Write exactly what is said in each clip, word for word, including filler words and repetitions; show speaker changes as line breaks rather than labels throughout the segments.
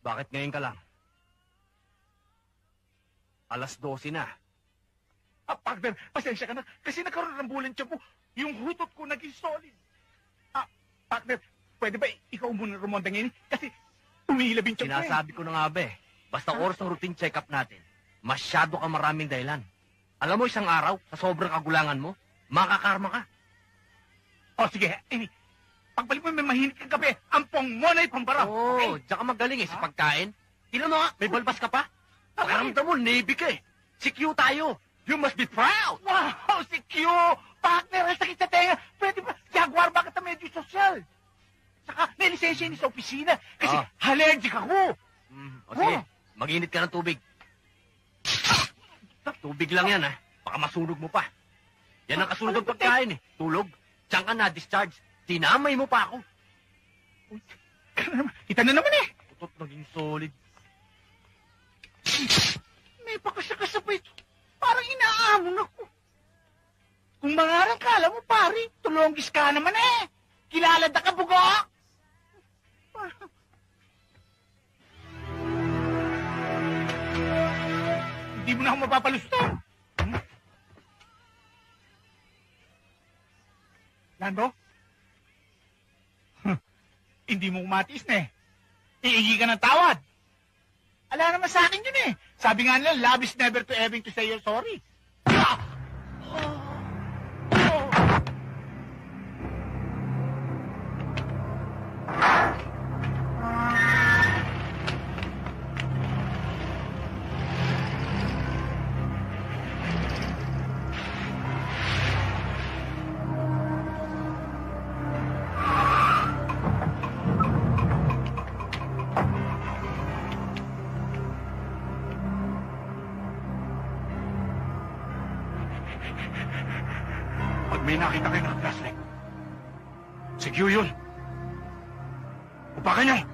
Bakit ngayon ka lang? Alas dose na.
Ah, partner, pasensya ka na. Kasi nagkaroon ng bulan tiyan mo. Yung hutot ko naging solid. Ah, partner, pwede ba ikaw muna rumonda ngayon? Kasi umihilab yung tiyan ko.
Sinasabi ko na nga ba eh. Basta oras ng routine check-up natin, masyado ka maraming dahilan. Alam mo, isang araw, sa sobrang kagulangan mo, makakarma ka.
O, sige. Ini, pagbalik mo may mahinit kang gabi, ampong mo na ipambara.
Oo,
okay?
diyan ka magaling eh, sa pagkain. Tingnan mo nga, may balbas ka pa. Pakaramdam mo, Navy ka eh. Si Q tayo. You must be proud.
Wow, si Q! Partner, ang sakit sa tenga. Pwede ba, Jaguar, bakit na medyo sosyal? Saka, may lisensya ni sa opisina. Kasi,
Ah.
allergic ako.
Mm, o sige,
Oh.
mag-init ka ng tubig. Tubig lang yan, ha? Baka masunog mo pa. Yan ang kasunod ng pagkain, eh. Tulog, tiyan ka na, discharge. Tinamay mo pa ako.
Kita na naman eh.
Utot naging solid.
May pakasakasabay. Parang inaamon ako. Kung mangarang kala mo, pare, tulongis ka naman eh. Kilala da ka, bugo. Hindi mo na ako mapapalustan. Hmm? Lando? Huh. Hindi mo kumatiis na eh. Iigi ka ng tawad. Ala naman sa akin yun eh. Sabi nga nila, love is never to having to say you're sorry. Ah! Oh. Oh. Pag may nakita kayo ng flashlight, si Q yun. Upakan niyo!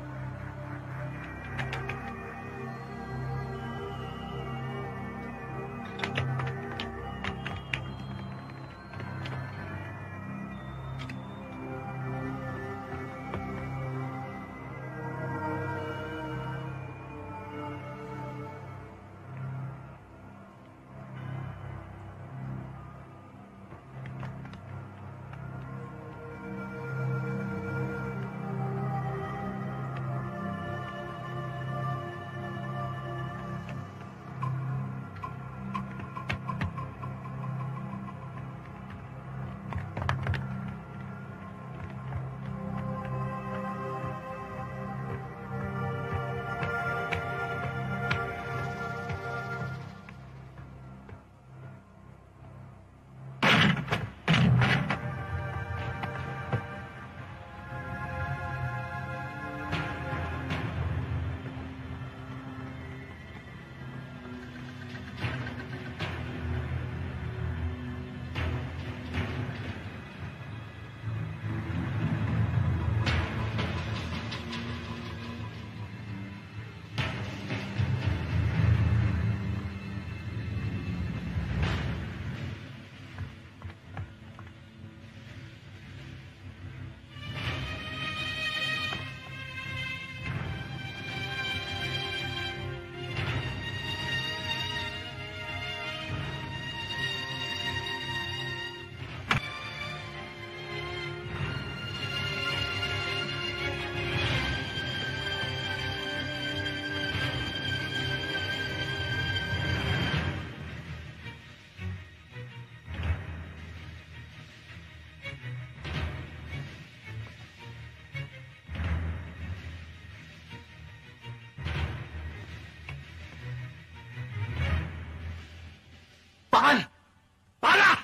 Bakal! Para!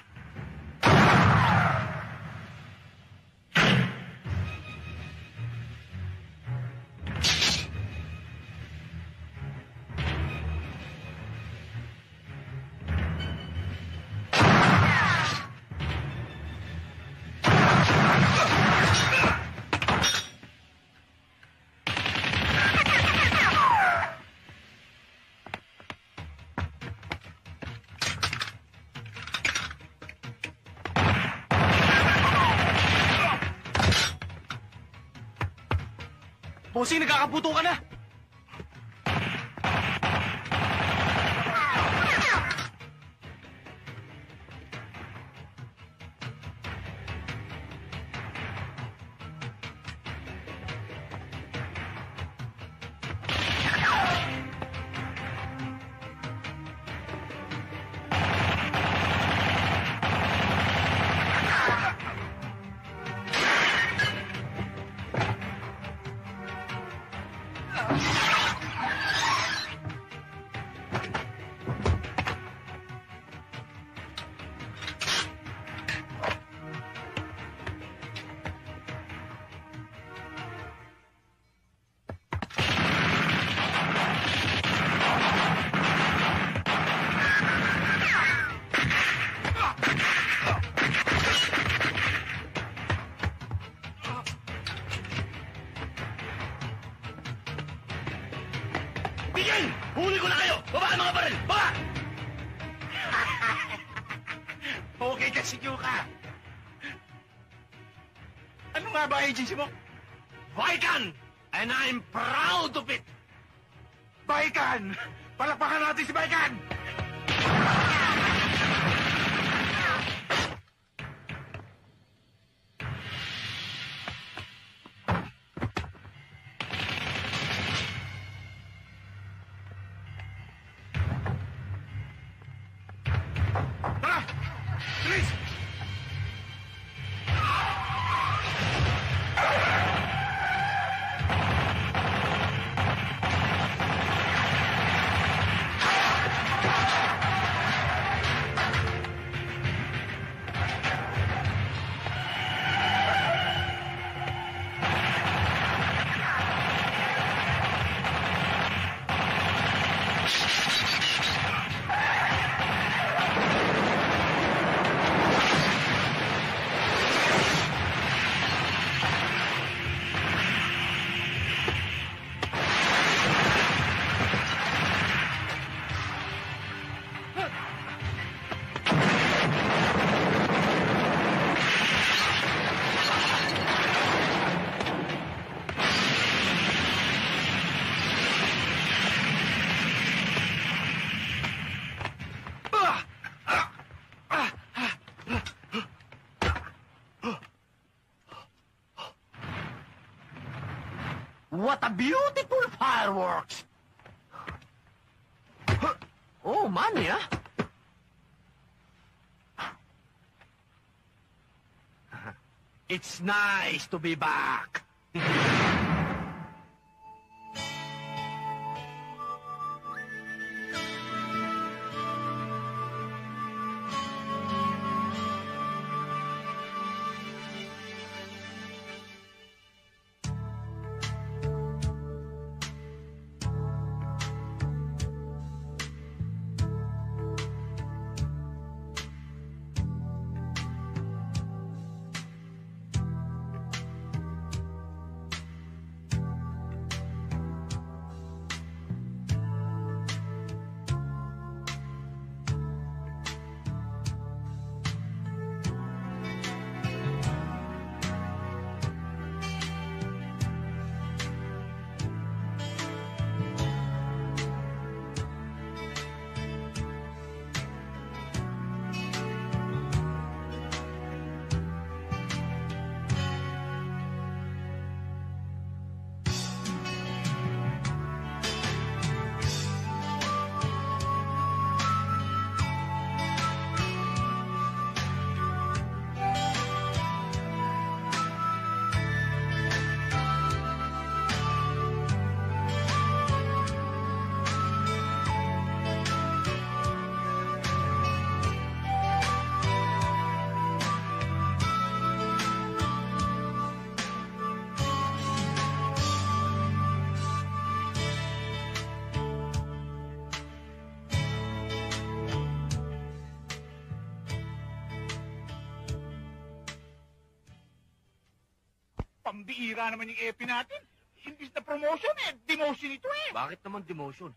Bossing, nagkakaputo ka na.
Sigaw ka!
Ano nga ba agency mo?
Vican! And I'm proud of it!
Baikan! Palakpakan natin si Baikan! Tara! Bilis!
What a beautiful fireworks! Oh, money, ah! It's nice to be back!
Pambiira naman yung epi natin. Imbis na promotion eh, demotion ito eh.
Bakit naman demotion?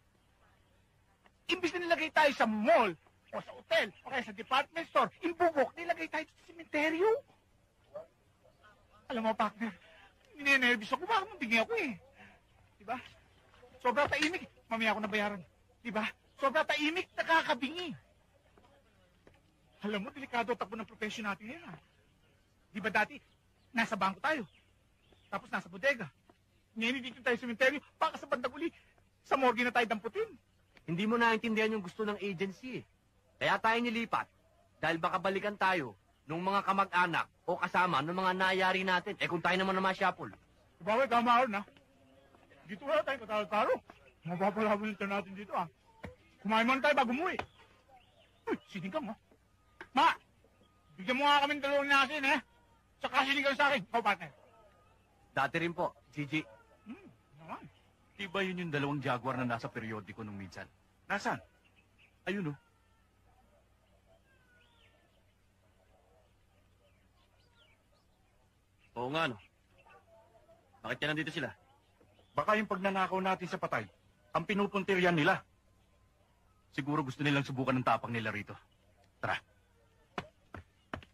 Imbis na nilagay tayo sa mall, o sa hotel, o kaya sa department store, imbubok, nilagay tayo sa sementeryo. Alam mo, partner, ninenervous ako, baka mabigyan ako eh. Diba? Sobra taimik, mamaya ako nabayaran. Diba? Sobra taimik, nakakabingi. Alam mo, delikado takbo ng profession natin ngayon ha. Diba dati, nasa bangko tayo. Tapos nasa bodega. Ngayon dito tayo sa sementeryo, baka sa bandang uli, sa morgue na tayo damputin.
Hindi mo naintindihan yung gusto ng agency eh. Kaya tayo nilipat. Dahil baka balikan tayo ng mga kamag-anak o kasama ng mga nayari natin. Eh kung tayo naman na masyapol.
Sabaway, tama rin ha. Dito wala tayo katalo-talo. Mapapalaban nito natin dito ha. Kumain mo tayo bago umuwi. Uy, sinigang ha. Ma, bigyan mo nga kami dalawang nasin eh. Saka sinigang sa akin. Ikaw, partner.
Dati rin po, Gigi.
Hmm, naman.
Diba yun yung dalawang Jaguar na nasa periodiko nung minsan? Nasaan? Ayun oh.
Oo nga no. Bakit ka nandito sila?
Baka yung pagnanakaw natin sa patay, ang pinupuntiryan nila. Siguro gusto nilang subukan ng tapang nila rito. Tara.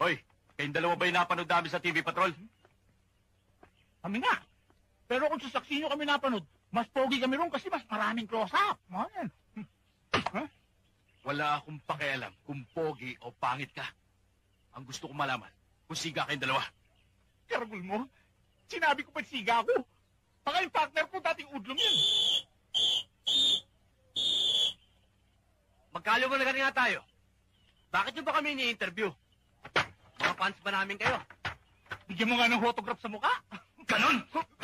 Hoy, kayong dalawa ba yung napanood namin sa T V Patrol?
Kami nga. Pero kung sa saksi nyo kami napanood, mas pogi kami ron kasi mas maraming close-up. Mga yan. Huh?
Wala akong pakialam kung pogi o pangit ka. Ang gusto kong malaman, kung siga kayong dalawa.
Karagul mo, sinabi ko pa siga ako. Baka yung partner ko dating udlong yun.
Magkalo mo na nga tayo. Bakit nyo ba kami ini-interview? Mga fans ba namin kayo?
Bigyan mo nga ng photograph sa mukha.
Ganon!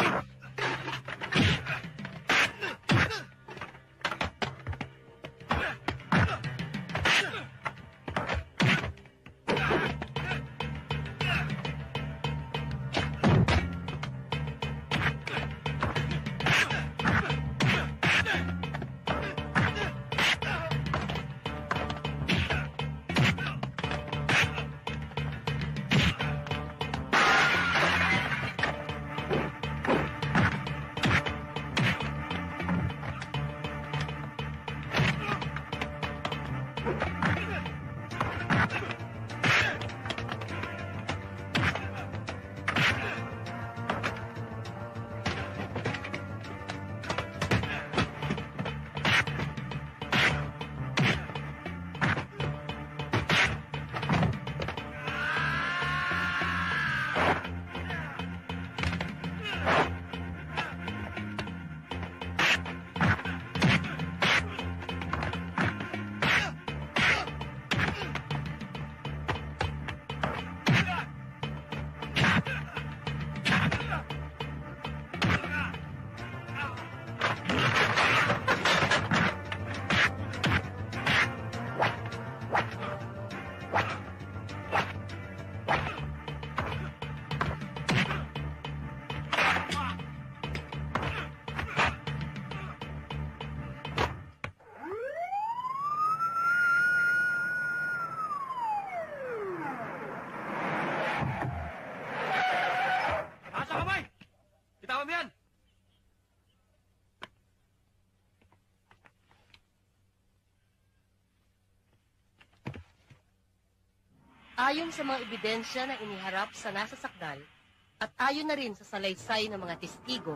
Ayon sa mga ebidensya na iniharap sa nasa sakdal at ayon na rin sa salaysay ng mga testigo,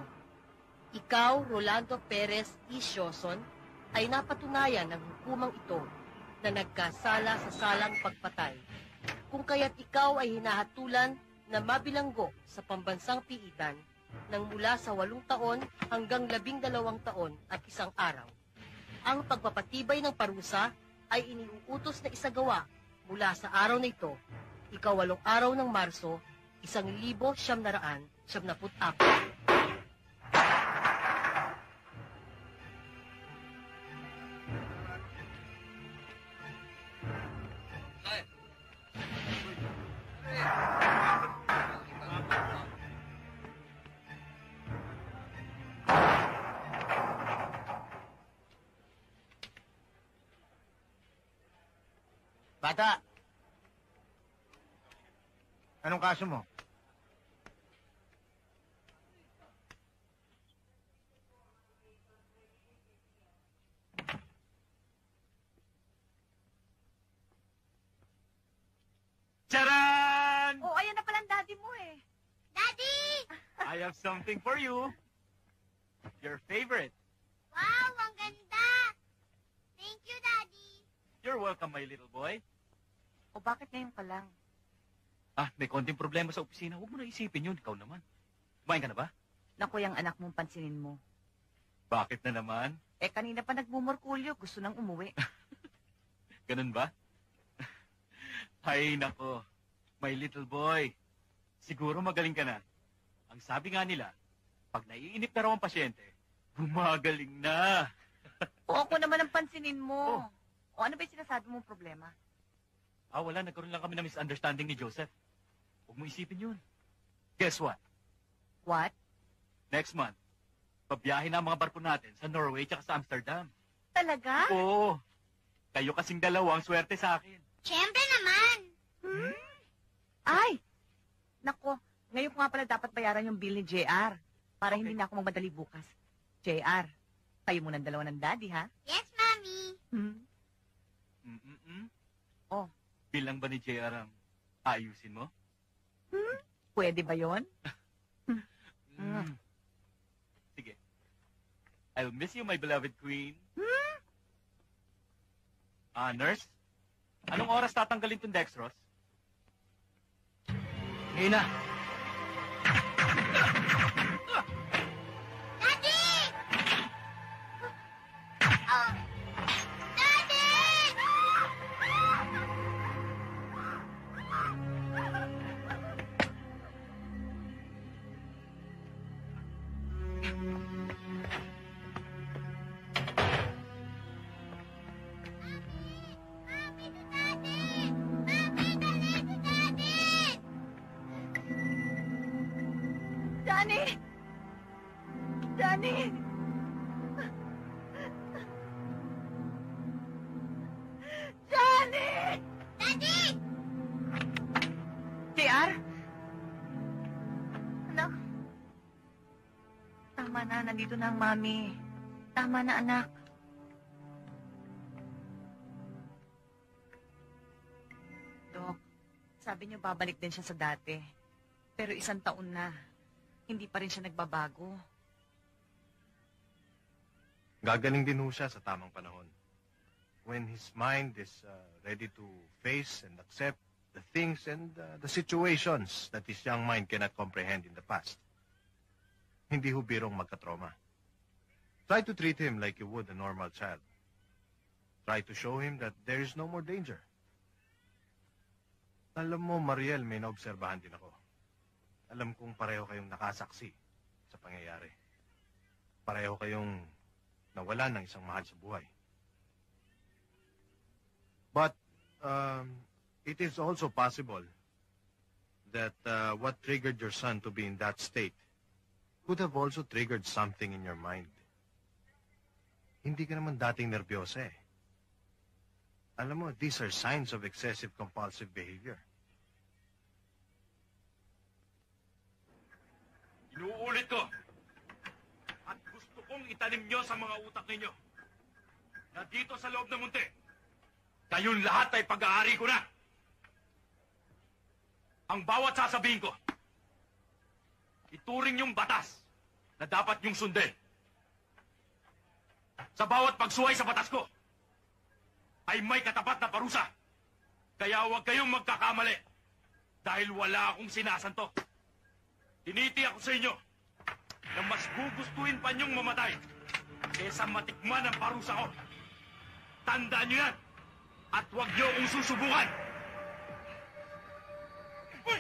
ikaw, Rolando Perez Isioson, ay napatunayan ng hukumang ito na nagkasala sa salang pagpatay, kung kaya't ikaw ay hinahatulan na mabilanggo sa pambansang piitan ng mula sa walong taon hanggang labing dalawang taon at isang araw. Ang pagpapatibay ng parusa ay iniuutos na isagawa mula sa araw na ito, ikawalong araw ng Marso, isang libo siyam na raan, siyam na put apat.
Bata! Anong kaso mo?
Charan!
Oh, ayan na palang daddy mo eh.
Daddy!
I have something for you. Your favorite.
Wow, ang ganda! Thank you, Daddy.
You're welcome, my little boy.
O bakit ngayon pa lang?
Ah, may konting problema sa opisina. Huwag mo na isipin yun. Ikaw naman. Kumain ka na ba?
Naku, yung anak mong pansinin mo.
Bakit na naman?
Eh, kanina pa nagmumurkulyo. Gusto nang umuwi.
Ganun ba? Ay, nako. My little boy. Siguro magaling ka na. Ang sabi nga nila, pag naiinip na raw ang pasyente, gumagaling na.
O ako naman ang pansinin mo.
Oh.
O ano ba yung sinasabi mong problema?
Ah, wala. Nagkaroon lang kami ng misunderstanding ni Joseph. Huwag mo isipin yun. Guess what?
What?
Next month, pabiyahin na ang mga barko natin sa Norway at sa Amsterdam.
Talaga?
Oo. Kayo kasing dalawa ang swerte sa akin.
Siyempre naman.
Hmm? Ay! Nako, ngayon ko nga pala dapat bayaran yung bill ni J R para
Okay.
hindi na ako magmadali bukas. J R, kayo muna ang dalawa ng daddy, ha?
Yes, Mommy.
Hmm?
Mm-mm-mm.
Oh.
Bilang ba ni J R ang Ayusin mo?
Pwede ba yon?
Mm. Sige. I'll miss you, my beloved queen. Ah, nurse? Anong oras tatanggalin tong dextrose?
Ngayon na.
Daddy! Oh. Daddy! Mami, si Daddy! Mami, dali si Daddy!
Johnny! Johnny! Johnny!
Daddy!
J R? Anak. Tama na, nandito na ang mami. Tama na, anak. Dok, sabi niyo babalik din siya sa dati. Pero isang taon na. Hindi pa rin siya nagbabago.
Gagaling din ho siya sa tamang panahon. When his mind is uh, ready to face and accept the things and uh, the situations that his young mind cannot comprehend in the past. Hindi ho birong magkatrauma. Try to treat him like you would a normal child. Try to show him that there is no more danger. Alam mo, Mariel, may naobserbahan din ako. Alam kong pareho kayong nakasaksi sa pangyayari. Pareho kayong nawalan ng isang mahal sa buhay. But um, it is also possible that uh, what triggered your son to be in that state could have also triggered something in your mind. Hindi ka naman dating nervyosa eh. Alam mo, these are signs of excessive compulsive behavior.
Inuulit ko. At gusto kong itanim nyo sa mga utak ninyo na dito sa loob ng munti, kayong lahat ay pag-aari ko na. Ang bawat sasabihin ko, ituring yung batas na dapat yung sundin. Sa bawat pagsuway sa batas ko, ay may katapat na parusa. Kaya huwag kayong magkakamali dahil wala akong sinasanto. Tinitiyak ko sa inyo na mas gugustuhin pa niyong mamatay kaysa matikman ang parusa ko. Tandaan niyo yan at huwag niyo akong susubukan. Uy!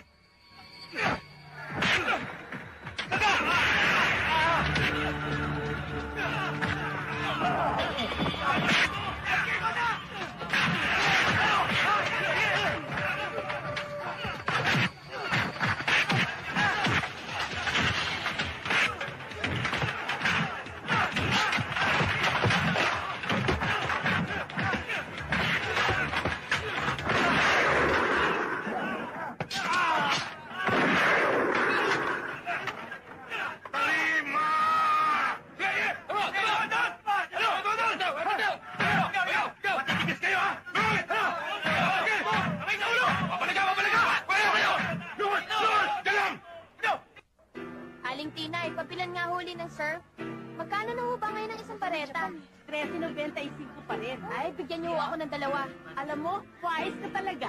Aling Tina, ipabilan nga huli ng surf. Magkano na ho ba ngayon ang isang pareta?
thirteen ninety-five pa rin.
Ay, bigyan niyo ho ako ng dalawa.
Alam mo, wise ka talaga.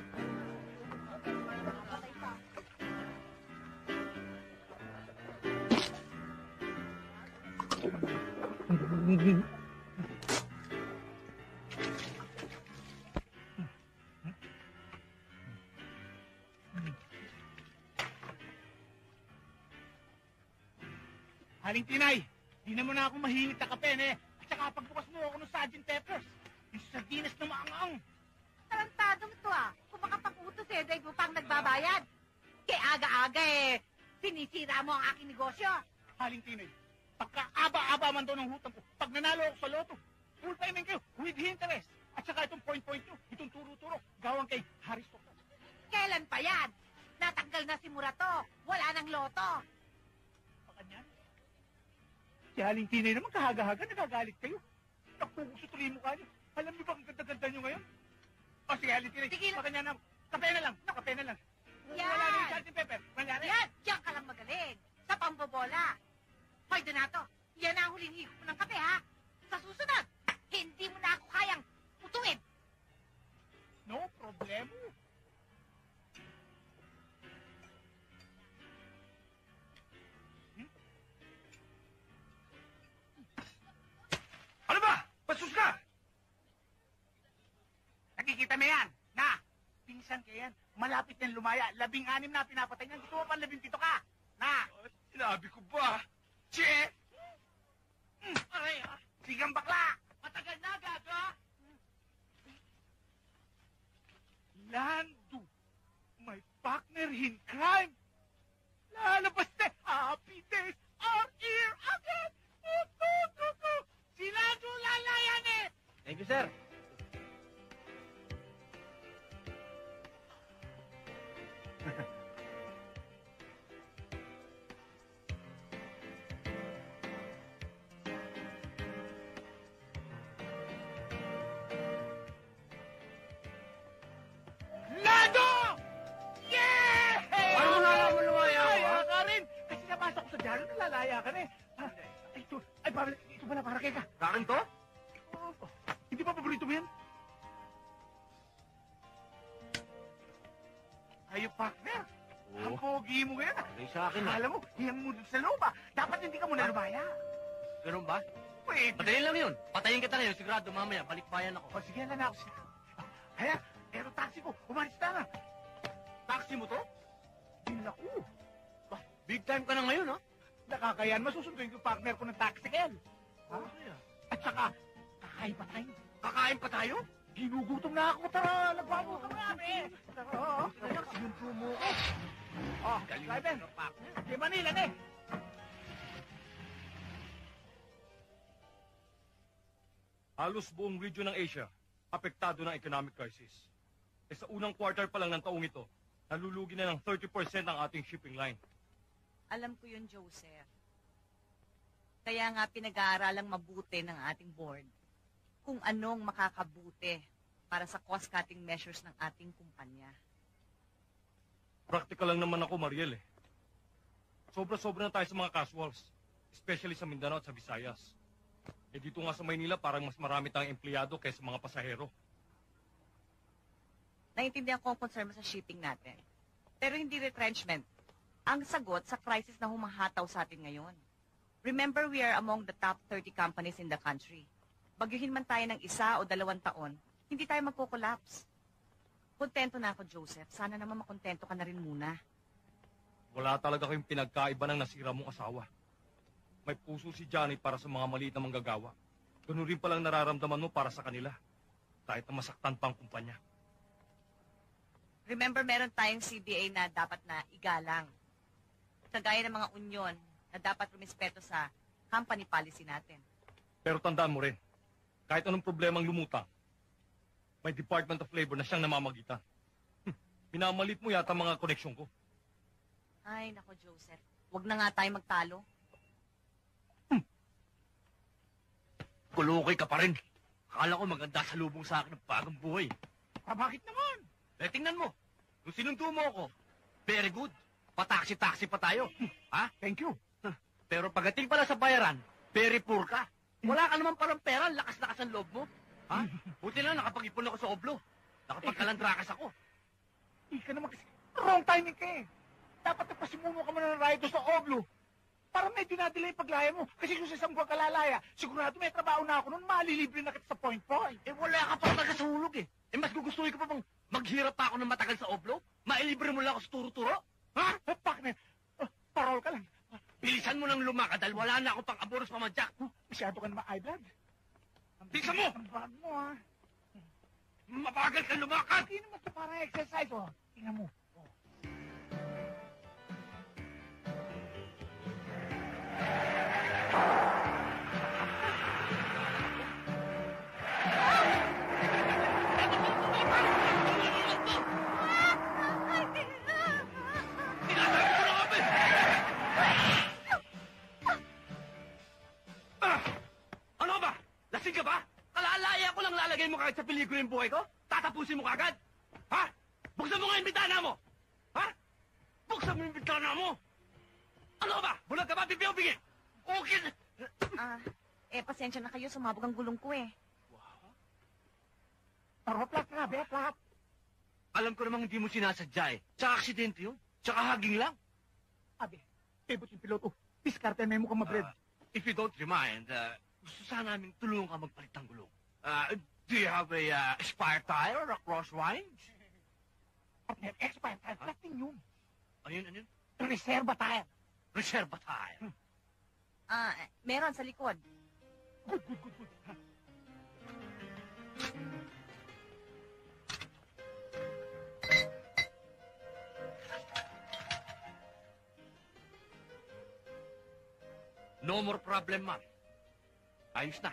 Haling Tinay, di na mo na ako mahingit na kape, eh. At saka pagbukas mo ako ng Sergeant Peppers. Yung sardinas na maangang.
Tarantadong to ah. Kung makapag-utos eh, dahil mo pang nagbabayad. Kaya aga-aga eh, sinisira mo ang aking negosyo.
Haling Tinay, pagka-aba-aba man daw ng hutang ko, pag nanalo ako sa loto, full payment kayo with interest. At saka itong point-point nyo, itong turo-turo, gawang kay Haris Tokto.
Kailan pa yan? Natanggal na si Murato. Wala nang loto.
Pakanyan. Si Haling Tinay naman kahaga-haga, nagagalit kayo. Nakukusot tuloy mo kayo. Alam niyo ba ang ganda-ganda nyo ngayon? O sige, Haling Tinay,
Sige na.
pakanyan na. Kape na lang. No, kape na lang.
Yan.
Wala na yung salt and pepper. Mangyari.
Yan, diyan ka lang magaling. Sa pambobola. Hoy, Donato, yan ang huling higop mo ng kape, ha? Sa susunod, hindi mo na ako kayang putuin.
No problemo.
Ano ba? Pasus ka!
Nakikita mo yan? Na, pinsan ka yan. Malapit yan lumaya. Labing-anim na pinapatay niyan. Gusto mo pa labing pito ka? Na!
Sinabi ko ba?
Che! Mm, aray, ah. Sigang bakla!
Matagal na, gaga!
Lando, my partner in crime. Lalabas na. Happy days are here again. Oh, oh, oh, oh. Si Lando lalayan eh.
Thank you, sir.
Lando! Yeah!
Paano mo nalaman lumaya ako,
Laya
ha?
ka rin. Kasi nabasa ko sa dyaryo na lalaya ka na eh. Ah, ito, ay, para, ito pala para kay ka.
Sa akin to?
Oh, hindi pa paborito mo yan? Ayo, partner. Ang pogi mo yan.
Hindi sa akin, ha?
Akala mo, hiyang mo dun sa loob ah. Dapat hindi ka muna lumaya.
Ganun ba?
Wait.
Patayin lang yun. Patayin kita ngayon. Sigurado mamaya. Balik bayan ako.
O sige, na ako siya. Kaya, pero taxi ko, umalis na nga.
Taxi mo to?
Hindi ako.
Bah, big time ka na ngayon, ha?
Nakakayan, masusunduin ko yung partner ko ng taxi kel. Ha? At saka, kakain pa tayo.
Kakain pa tayo?
Ginugutom na ako. Tara, nagpagutom na kami. Tara, oo. Relax, yung promo ko. Oh, driver. Di Manila na eh.
Halos buong region ng Asia, apektado ng economic crisis. E sa unang quarter pa lang ng taong ito, nalulugi na ng thirty percent ang ating shipping line.
Alam ko yun, Joseph. Kaya nga pinag-aaralang mabuti ng ating board kung anong makakabuti para sa cost-cutting measures ng ating kumpanya.
Practical lang naman ako, Mariel eh. Sobra-sobra na tayo sa mga casuals, especially sa Mindanao at sa Visayas. Eh dito nga sa Maynila, parang mas marami tayong empleyado kaysa mga pasahero.
Naintindihan ko ang concern mo sa shipping natin. Pero hindi retrenchment ang sagot sa crisis na humahataw sa atin ngayon. Remember, we are among the top thirty companies in the country. Bagyuhin man tayo ng isa o dalawang taon, hindi tayo magko-collapse. Kontento na ako, Joseph. Sana naman makontento ka na rin muna.
Wala talaga kayong pinagkaiba ng nasira mong asawa. May puso si Johnny para sa mga maliit na manggagawa. Ganun rin palang nararamdaman mo para sa kanila. Kahit na masaktan pa ang kumpanya.
Remember, meron tayong C B A na dapat na igalang. Kagaya ng mga union na dapat rumispeto sa company policy natin.
Pero tandaan mo rin, kahit anong problemang lumutang, may Department of Labor na siyang namamagitan. Hm, minamalit mo yata mga koneksyon ko.
Ay, nako, Joseph. Huwag na nga tayo magtalo.
Kulukay ka pa rin. Akala ko maganda sa lubong sa akin ng bagong buhay.
Ah, bakit naman?
Eh, tingnan mo. Nung sinundo mo ako, very good. Pataksi-taksi pa tayo. Ha?
Thank you.
Pero pagdating pala sa bayaran, very poor ka. Wala ka naman palang pera, lakas-lakas ang loob mo. Ha? Buti lang nakapag-ipon ako sa oblo. Nakapagkalandrakas ako.
Ika naman kasi, wrong timing ka eh. Dapat nagpasimuno ka muna ng rido sa Oblo. Para medyo na-delay paglaya mo. Kasi kung sa isang buwan kalalaya, sigurado may trabaho na ako nun, malilibre na kita sa point-point.
Eh, wala ka pa talaga sa hulog eh. Eh, mas gugustuhin ko pa bang maghirap pa ako ng matagal sa oblo? Mailibre mo lang ako sa turo-turo? Ha?
Eh, partner, uh, parol ka lang.
Bilisan mo nang lumakad dahil wala na ako pang abonos pamadyak.
Uh, masyado ka naman high blood.
Bilisan mo!
Ang bag mo, ha?
Mabagal ka lumakad!
Hindi naman ito parang exercise, oh. Tingnan mo. Oh.
Tinasabi ko na kami! Ah! Ano ba? Lasing ka ba? Kalalaya ko lang lalagay mo kahit sa peligro yung buhay ko? Tatapusin mo kagad? Ha? Buksan mo nga yung bintana mo! Ha? Buksan mo yung bintana mo! Ano ka ba? Bulag ka ba? Bibiyaw-bigay! Okay!
Ah, eh, pasensya na kayo. Sumabog ang gulong ko eh.
Tara, plak na, be, plak.
Alam ko namang hindi mo sinasadya eh. Tsaka aksidente yun. Tsaka haging lang.
Abe, tebot yung piloto. Diskarte na yung mukhang mabred.
Uh, if you don't remind, uh, gusto sana namin tulungan ka magpalit ng gulong. Uh, do you have a uh, spare tire or a crosswinds?
Partner, expire tire. Plating yun.
Ano yun, ano yun?
Reserva tire.
Reserva tire.
Ah, meron sa likod.
Good, good, good, good. Ha?
No more problem, ma'am. Ayos na.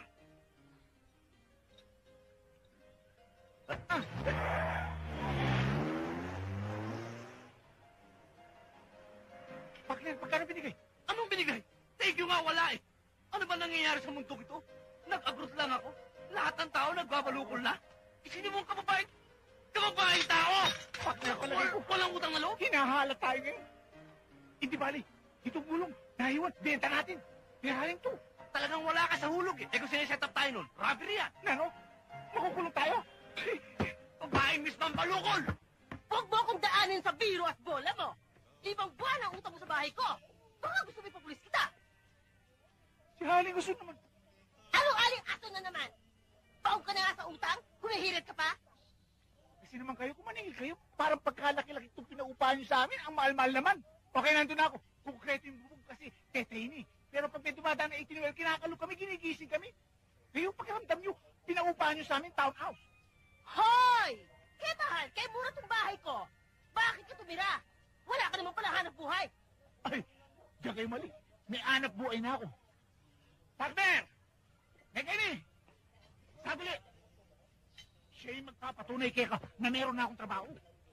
Partner, pagkano binigay?
Anong binigay? Thank you nga, wala eh. Ano ba nangyayari sa mundong ito? Nag-abroad lang ako. Lahat ng tao nagbabalukol na. Isinin mo ang kababaeng, kababaeng tao!
Partner, palagay ko.
Walang utang na loob.
Hinahala tayo ngayon. Hindi bali. Itong gulong, nahiwan, benta natin. Hinahaling to.
Talagang wala ka sa hulog eh. Eh kung sineset up tayo nun, robbery yan.
Nano? Makukulong tayo?
Babaeng mismo ang balukol!
Huwag mo akong daanin sa biro at bola mo. Limang buwan ang utang mo sa bahay ko. Baka gusto mo ipapulis kita.
Si Haling gusto naman.
Anong aling aso na naman? Paog ka na nga sa utang? Humihirit ka pa?
Kasi naman kayo, kung maningil kayo, parang pagkalaki-laki itong pinaupahan nyo sa amin, ang mahal-mahal naman. Okay, nandun ako. Kukreto yung bubog kasi tetay Pero pag may dumadaan na eighteen well, kinakalog kami, ginigising kami. Ngayon, pakiramdam nyo, pinaupahan nyo sa amin, townhouse.
Hoy! Kaya mahal, kaya mura tong bahay ko. Bakit ka tumira? Wala ka naman pala hanap buhay.
Ay, diyan kayo mali. May anak buhay na ako. Partner! Nekeni! Sabili! Siya yung magpapatunay kaya ka na meron na akong trabaho.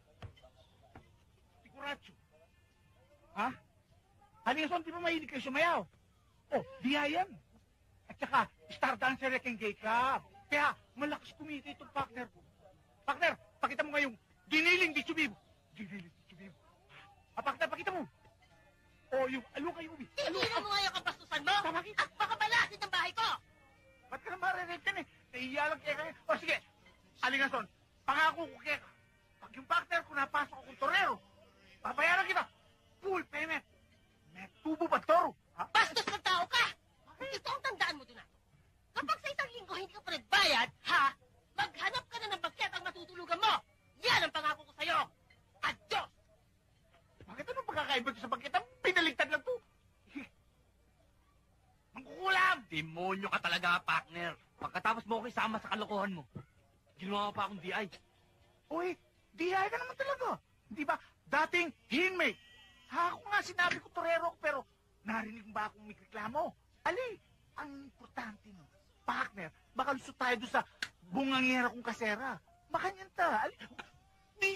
Siguratso. Ha? Halingson, di ba mahilig kayo sumayaw? Oh, diya yan. At saka, star dancer yung gay club. Kaya, malakas kumita itong partner ko. Partner, pakita mo ngayong giniling di sumibo. Giniling di sumibo. Ah, partner, pakita mo. O, yung alukay ubi.
Tingnan mo nga yung kapastusan mo.
Tama kita.
At baka balasin ng bahay ko.
Ba't ka na marinig ka eh? Nahiya lang kaya kayo. O, sige. Alingason, pangako ko kaya ka. Pag yung partner ko napasok akong torero, babayaran kita. Full payment. May tubo ba toro? Ha?
Bastos ng tao ka. Ito ang tandaan mo doon na. Kapag sa isang linggo hindi ka pa nagbayad, ha? Maghanap ka na ng bagket ang matutulugan mo. Yan ang pangako ko sa'yo. Adios!
Bakit anong pagkakaiba ito sa pagkita? Pinaligtad lang to. Mangkukulam!
Demonyo ka talaga, partner. Pagkatapos mo ako isama sa kalokohan mo, ginawa pa akong D I.
Uy, di ay ka naman talaga. Di ba, dating inmate. Ha, ako nga sinabi ko torero ko, pero narinig mo ba akong may reklamo? Ali, ang importante no, partner, baka lusot tayo doon sa bungangera kong kasera. Makanyan ta. Ali, di...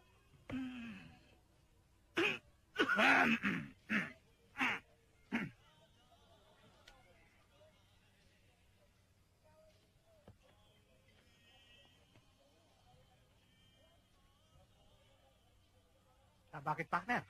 ah, bakit, partner?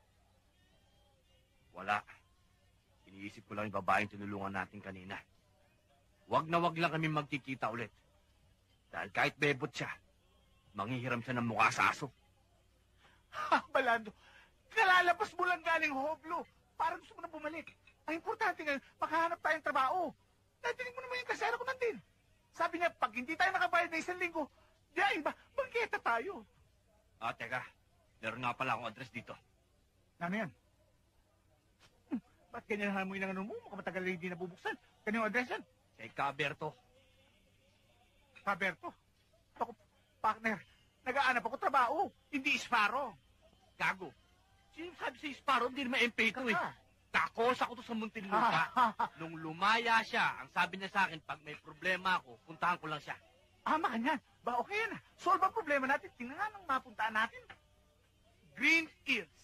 Wala. Iniisip ko lang yung babaeng tinulungan natin kanina. Wag na wag lang kami magkikita ulit. Dahil kahit bebot siya, manghihiram siya ng mukha sa aso.
Ha, Balando, kalalabas mo lang galing hoblo. Parang gusto mo na bumalik. Ang importante ngayon, makahanap tayong trabaho. Natinig mo naman yung kasera ko nandin. Sabi niya, pag hindi tayo nakabayad na isang linggo, diyain ba, magkita tayo.
Ah, teka. Meron nga pala akong address dito.
Ano yan? Hmm, ba't ganyan hamoy ng ano mo? Mukhang matagal na hindi nabubuksan. Kanyang address yan?
Kay Caberto.
Paberto. Ako, partner, nag-aanap ako trabaho. Hindi isparo.
Gago. Sino sabi sa Sparrow, hindi naman M P ito eh.
Kaka.
Takosa ko to sa Muntinlupa. Nung lumaya siya, ang sabi niya sa akin, pag may problema ako, puntahan ko lang siya.
Ama ka niyan. Ba, okay yan. Solve ang problema natin. Tingnan nga nang mapuntaan natin. Green Hills.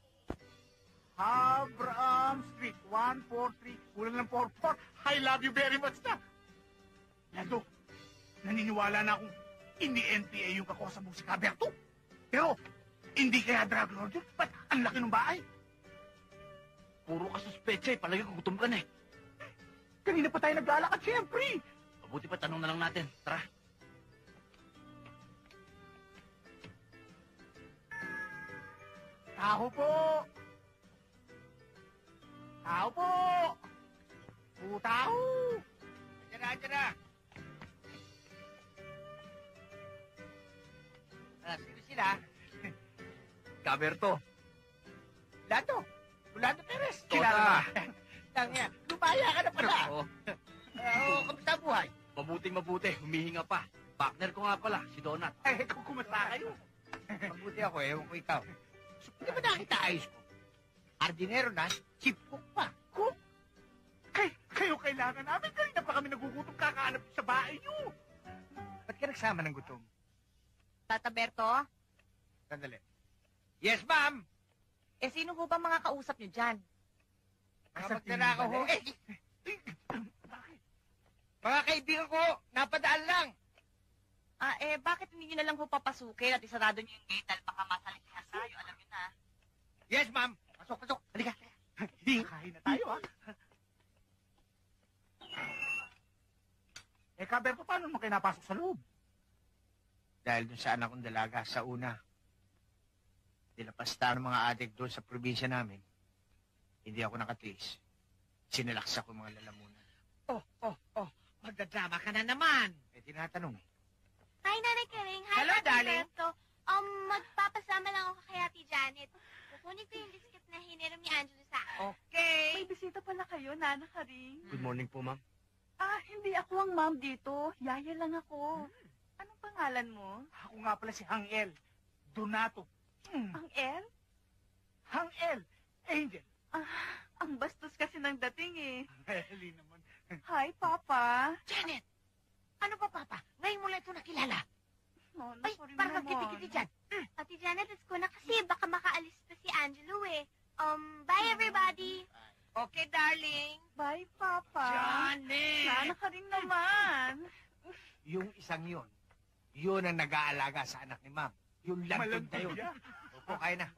Abraham Street, one four three. Kulang ng four four. I love you very much na. Lando, naniniwala na akong hindi N P A yung kakosa mo si Caberto. Pero, hindi kaya drug lord yun? Ba't ang laki ng bahay?
Puro ka suspecha eh. Palagi gutom ka na eh.
Kanina pa tayo naglalakad, siyempre.
Mabuti pa tanong na lang natin. Tara.
Tao po! Tao po! Putao! Diyan na, diyan na! Ah, sino sila?
Caberto.
Lando! Lando Perez!
Tota.
Kilala ba? Tangya, lumaya ka na pala!
Oo.
Oo, kamusta ang buhay?
Mabuting mabuti. Humihinga pa. Partner ko nga pala, si Donat.
Eh, kung kumusta kayo? Mabuti ako, ewan ko ikaw. So, di ba nakita ayos ko? Hardinero na, chip cook pa. Cook? Kay, kayo kailangan namin. Kanina pa kami nagugutom kakaanap sa bahay niyo. Ba't ka nagsama ng gutom?
Tata Berto?
Sandali. Yes, ma'am!
Eh, sino ho ba mga kausap niyo dyan?
Mga magdaraka ho. Eh, eh, bakit? Mga kaibigan ko, napadaan lang.
Ah, eh, bakit hindi niyo na lang ho papasukin at isarado niyo yung gate dahil baka masalisihan tayo, alam niyo na.
Yes, ma'am. Pasok, pasok. Halika. Kain na tayo, ha? Eh, Caberto, paano mo kayo napasok sa loob? Dahil dun sa anak kong dalaga, sa una, dinapasta ng mga adik doon sa probinsya namin. Hindi ako nakatiis. Sinalaksa ko mga lalamunan.
Oh, oh, oh. Magdadrama ka na naman.
Eh, tinatanong.
Hi, Nanay Karing. Hi,
Hello,
Ate
darling.
Berto. Um, magpapasama lang ako kay Ate Janet. Kukunin ko yung biscuit na hiniram ni Angelo sa akin.
Okay.
May bisita pala kayo, Nana Karing.
Good morning po, ma'am.
Ah, hindi ako ang ma'am dito. Yaya lang ako. Anong pangalan mo?
Ako nga pala si Hangel. Donato. Hmm.
Ang El?
Hangel. Angel.
Ah, ang bastos kasi ng dating eh.
Heli naman.
Hi, Papa.
Janet! Ano pa, Papa? Ngayon mo lang ito nakilala.
No,
Ay, parang kiti-kiti dyan.
Ate Janet, let's go na kasi baka makaalis pa si Angelo eh. Um, bye everybody.
Okay, darling.
Bye, Papa.
Janet!
Nana Karing naman.
Yung isang yun, yun ang nag-aalaga sa anak ni Ma'am. Yung lantod na yun. Opo, kaya na.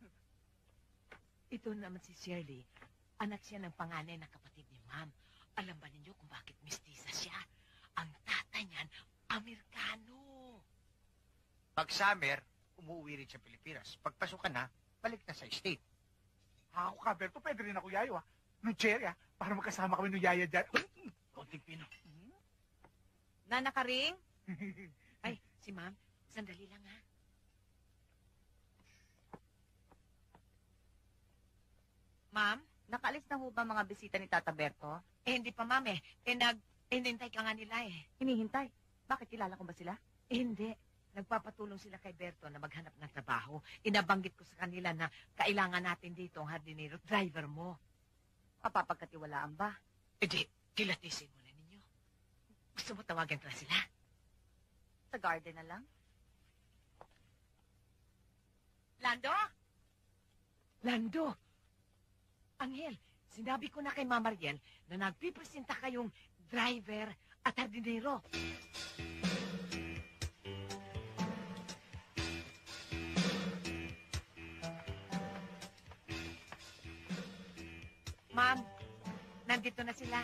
Ito naman si Shirley. Anak siya ng panganay na kapatid ni Ma'am. Alam ba ninyo kung bakit mestiza siya? Ang tatay niyan, Amerikano.
Pag summer, umuwi rin sa Pilipinas. Pagpasok ka na, balik na sa state. Ako, Caberto, pwede rin ako yayo, ha? Nung cherry, ha? Para magkasama kami nung yaya dyan.
Konting pino.
Nana Karing?
Ay, si Ma'am, sandali lang ha. Ma'am?
Nakaalis na ho ba mga bisita ni Tata Berto?
Eh, hindi pa, Ma'am eh. Eh, nag... Hinintay ka nga nila eh.
Hinihintay. Bakit kilala ko ba sila?
Eh, hindi. Nagpapatulong sila kay Berto na maghanap ng trabaho. Inabanggit ko sa kanila na kailangan natin dito ang hardinero driver mo.
Kapapagkatiwalaan ba?
Eh di, kilatisin mo na ninyo. Gusto mo tawagan ko na sila?
Sa garden na lang?
Lando? Lando! Angel, sinabi ko na kay Mama Mariel na nagpipresenta kayong driver at hardinero. Ma'am, nandito na sila.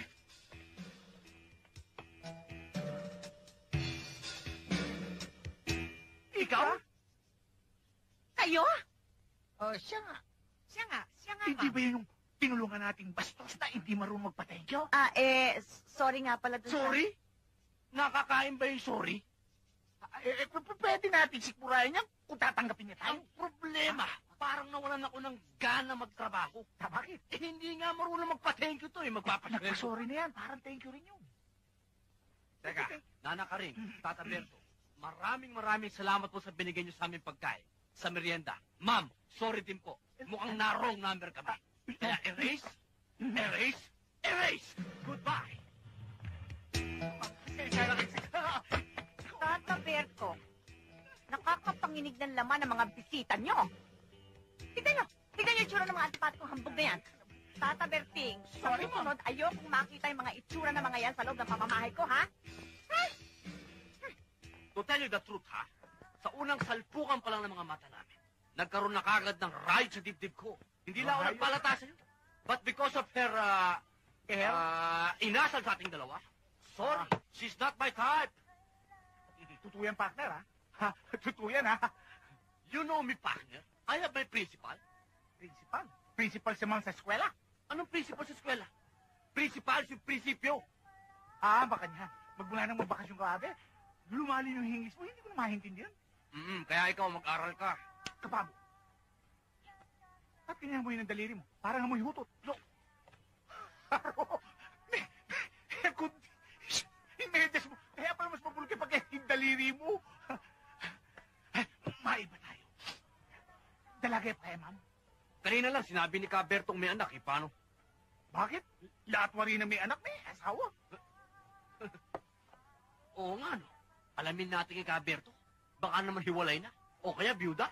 Ikaw?
Kayo?
Oh, siya nga.
Siya nga, siya nga,
Hindi
ma'am.
ba yun yung tinulungan nating bastos na hindi marunong magpatengyo?
Ah, eh, s- sorry nga pala dun sa-
Sorry? Nakakain ba yung sorry? Ah, eh, eh, p- p- pwede natin sikmurahin yan kung tatanggapin niya tayo.
Ang problema, parang nawalan ako ng gana magtrabaho.
Ah, bakit?
Eh, hindi nga marunong magpa-thank you to eh. Magpapasarelo.
Nagpa-sorry na yan. Parang thank you rin yun.
Teka, Nana Karing, Tata Berto, maraming maraming salamat po sa binigay niyo sa aming pagkain. Sa merienda. Ma'am, sorry din po. Mukhang na-wrong number kami. Kaya erase, erase, erase! Goodbye!
Tata Berto, nakakapanginig ng laman ng mga bisita nyo. Tignan nyo, tignan nyo yung itsura ng mga antipat kong hambog na yan. Tata Berting, sa
Sorry,
susunod, ayokong makita yung mga itsura ng mga yan sa loob ng pamamahay ko, ha?
To tell you the truth, ha? Sa unang salpukan pa lang ng mga mata namin, nagkaroon na kagad ng riot sa dibdib ko. Hindi lang ako
Riot?
nagpalata sa'yo. But because of her, uh,
Eh,
uh, inasal sa ating dalawa, sorry, she's not my type.
totoo yan, partner, ha? Ha? Totoo yan, ha?
You know me, partner. I have my principal.
Principal? Principal si ma'am sa eskwela?
Anong principal sa eskwela? Principal, si prinsipyo.
Ah, baka niya. Magmula ng magbakasyon ka, abe. Lumali yung hingis mo, hindi ko na maintindihan.
Mm, kaya ikaw mag-aral ka.
Kapabo. At kanya mo yun ang daliri mo. Parang amoy hutot. No. Kung imedes mo, kaya pala mas mabulki pag yung daliri mo. Maiba tayo. Dalagay pa eh, ma'am.
Kanina lang sinabi ni Cabertong may anak, eh, paano?
Bakit? Lahat wari na may anak, may asawa.
Oo nga, no. Alamin natin kay Caberto. Baka naman hiwalay na. O kaya byuda.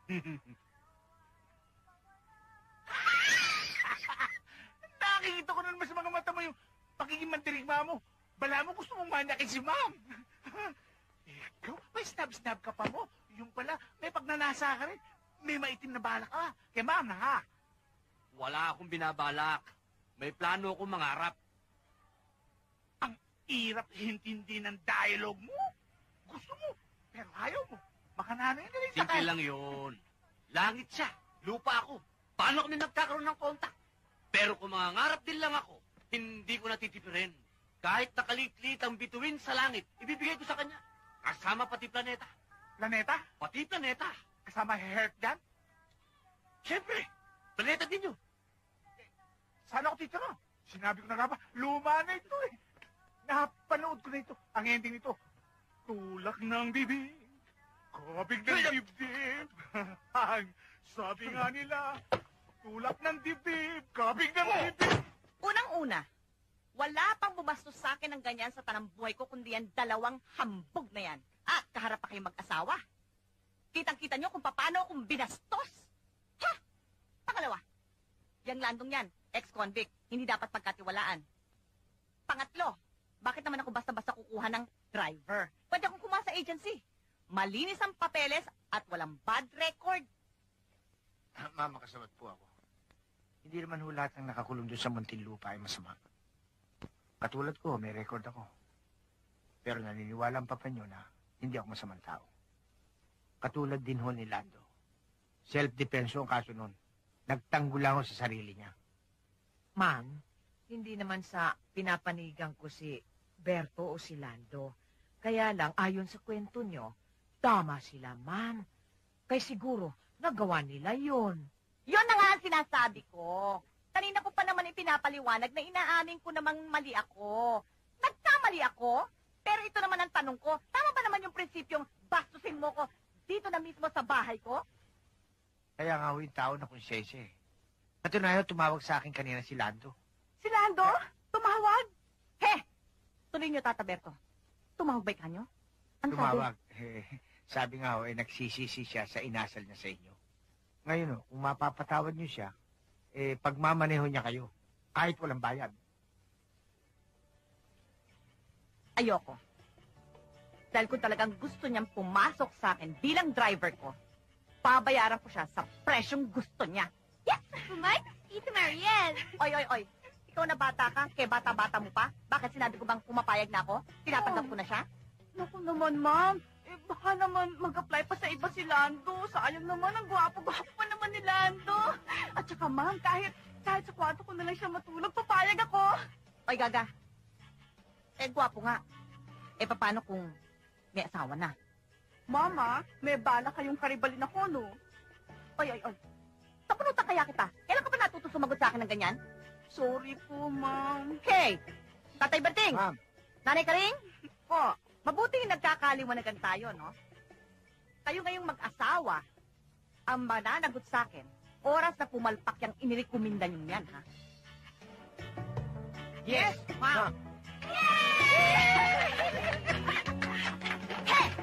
Nakikita ko na naman sa mga mata mo yung pagiging mandirigma mo. Bala mo gusto mong manakin si ma'am. Ikaw, may snab-snab ka pa mo. Yung pala, may pagnanasa ka rin. May maitim na balak ka. Kay ma'am na ha.
Wala akong binabalak. May plano akong mangarap.
Ang irap hintindi ng dialogue mo. Gusto mo, pero ayaw mo. Baka nanay na rin sa
Simple lang yun. Langit siya. Lupa ako. Paano kami nagkakaroon ng kontak? Pero kung mangangarap din lang ako, hindi ko natitipirin. Kahit nakalitlit ang bituin sa langit, ibibigay ko sa kanya. Kasama pati planeta.
Planeta?
Pati planeta.
Kasama heart dyan?
Siyempre, planeta din yun.
Saan ako titira? Sinabi ko na nga ba, luma na ito eh. Napanood ko na ito. Ang ending nito, tulak ng bibig, kabig ng dibdib. Ang sabi nga nila, tulak ng dibdib, kabig ng dibdib.
Unang-una, wala pang bumastos sa akin ng ganyan sa tanang buhay ko, kundi yan dalawang hambog na yan. At kaharap pa kayong mag-asawa. Kitang-kita nyo kung paano akong binastos. Ha? Pangalawa, yung landong yan, ex-convict, hindi dapat pagkatiwalaan. Pangatlo, bakit naman ako basta-basta kukuha ng driver? Pwede akong kumuha sa agency. Malinis ang papeles at walang bad record.
Mama, kasabot po ako. Hindi naman ho lahat ng nakakulong doon sa Muntinlupa ay masama. Katulad ko, may record ako. Pero naniniwala ang papa nyo na hindi ako masamang tao. Katulad din ho ni Lando. Self-defense ang kaso nun. Nagtanggol lang ho sa sarili niya.
Ma'am, hindi naman sa pinapanigang ko si Berto o si Lando. Kaya lang, ayon sa kwento nyo, tama sila, ma'am. Kaya siguro, nagawa nila yon.
Yon na nga ang sinasabi ko. Kanina ko pa naman ipinapaliwanag na inaamin ko namang mali ako. Nagkamali ako? Pero ito naman ang tanong ko, tama ba naman yung prinsipyong bastusin mo ko dito na mismo sa bahay ko?
Kaya nga ho yung tao na konsensya eh. Katunayan, tumawag sa akin kanina si Lando.
Si Lando? Tumawag? He! Tuloy niyo, Tata Berto. Tumawag ba kanyo? Ano
Tumawag. Eh, sabi nga ho, eh, nagsisisi siya sa inasal niya sa inyo. Ngayon ho, kung mapapatawad niyo siya, eh, pagmamaneho niya kayo, kahit walang bayad.
Ayoko. Dahil kung talagang gusto niyang pumasok sa akin bilang driver ko, pabayaran ko siya sa presyong gusto niya. Yes!
Pumayag si Tita Mariel.
Oy, oy, oy. Ikaw na bata ka, kaya bata-bata mo pa? Bakit sinabi ko bang pumapayag na ako? Tinatanggap ko na siya?
Naku naman, ma'am. Eh, baka naman mag-apply pa sa iba si Lando. Sayang naman, ang gwapo-gwapo pa naman ni Lando. At saka, ma'am, kahit, kahit sa kwarto ko na lang siya matulog, papayag ako.
Oy, Gaga. Eh, gwapo nga. Eh, paano kung may asawa na?
Mama, may bala kayong karibalin ako, no?
Oy, oy, oy. Tapunutan kaya kita. Kailan ka pa natuto sumagot sa akin ng ganyan?
Sorry po, ma'am.
Hey! Tatay Berting!
Ma'am.
Nanay Karing? Po, mabuti nagkakaliwanagan tayo, no? Kayo ngayong mag-asawa, ang mananagot sa akin, oras na pumalpak yung inirekumindan yung yan, ha?
Yes, ma'am.
Hey!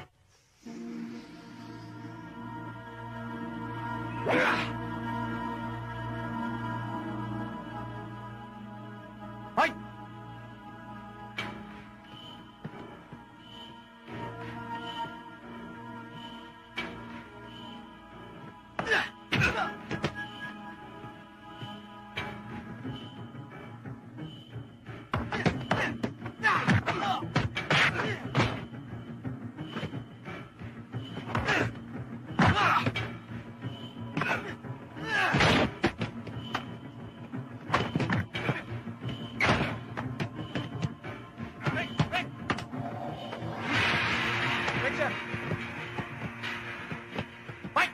Hoy! sir. Fight!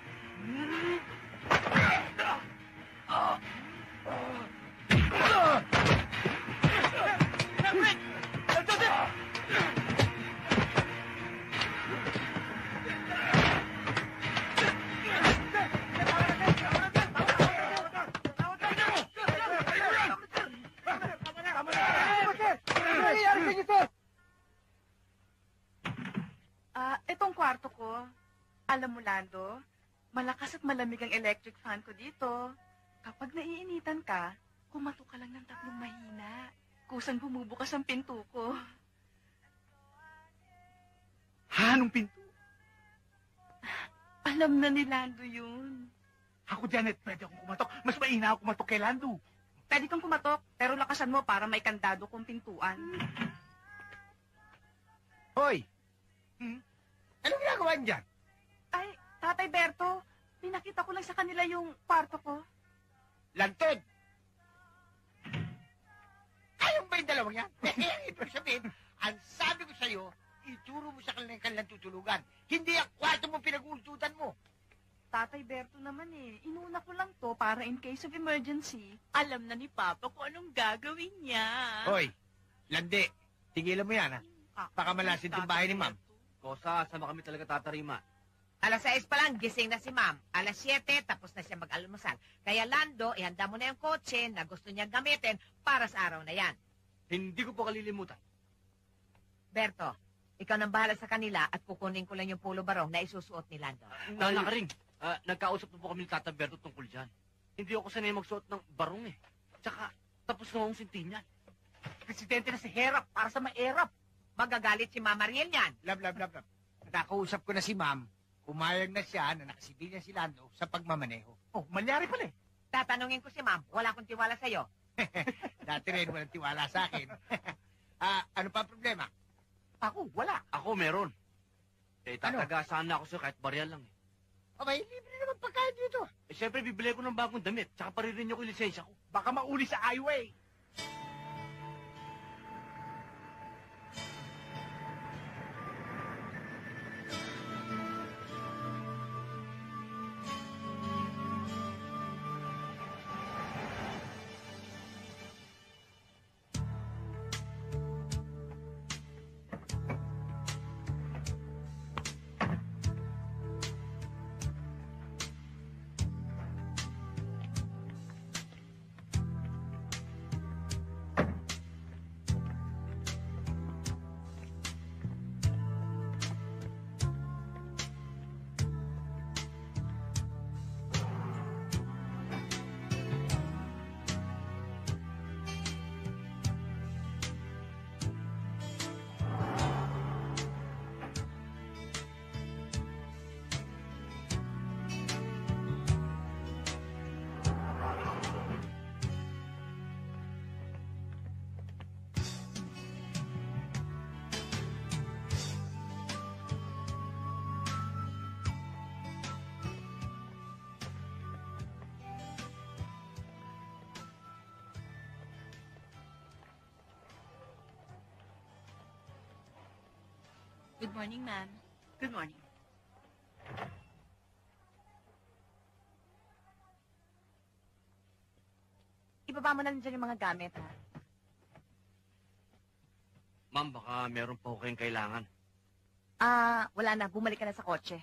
Ah, itong kwarto ko. Alam mo, Lando, malakas at malamig ang electric fan ko dito. Kapag naiinitan ka, kumato ka lang ng tatlong mahina. Kusang bumubukas ang pinto ko.
Ha? Anong pinto?
Alam na ni Lando yun.
Ako, Janet, pwede akong kumatok. Mas maina ako kumatok kay Lando.
Pwede kang kumatok, pero lakasan mo para may kandado kong pintuan.
Hoy! Hmm? Anong ginagawa niyo dyan?
Ay, Tatay Berto, pinakita ko lang sa kanila yung kwarto ko.
Lantod! Kayong ba yung dalawang yan? Eh, ibig sabihin, ang sabi ko sa'yo, ituro mo sa kanila yung kanilang tutulugan. Hindi ang kwarto mo pinag-uultutan mo.
Tatay Berto naman eh, inuna ko lang to para in case of emergency.
Alam na ni Papa kung anong gagawin niya.
Hoy, Landi, tigilan mo yan, ha? Baka malasin yung bahay ni Ma'am.
Kosa, sama kami talaga tatarima.
Alas sais pa lang, gising na si Ma'am. Alas siyete, tapos na siya mag-almusal. Kaya Lando, ihanda mo na yung kotse na gusto niyang gamitin para sa araw na yan.
Hindi ko po kalilimutan.
Berto, ikaw nang bahala sa kanila at kukunin ko lang yung polo barong na isusuot ni Lando.
Nana ka rin. Ah, nagkausap na po kami ni Tata Berto tungkol dyan. Hindi ako sanay magsuot ng barong eh. Tsaka, tapos na akong sintinyan.
Presidente na si Herap para sa maerap.
Magagalit si Mama Riel niyan.
Lab, lab, lab, lab. Nakakausap ko na si Ma'am. Pumayag na siya na nakasibilyan si Lando sa pagmamaneho. Oh, malyari pala eh.
Tatanungin ko si Ma'am, wala akong tiwala sa'yo.
Dati rin walang tiwala sa akin. Ah, ano pa ang problema? Ako, wala.
Ako meron. Eh, tatagasahan na ako sa'yo kahit barya lang eh.
Abay, libre naman pagkain dito.
Eh, syempre, bibili ko ng bagong damit. Tsaka paririn ko yung lisensya ko.
Baka mauli sa highway.
Good morning, ma'am.
Good morning.
Ibaba mo na lang dyan yung mga gamit, ha?
Ma'am, baka meron pa ako kayong kailangan.
Ah, wala na. Bumalik ka na sa kotse.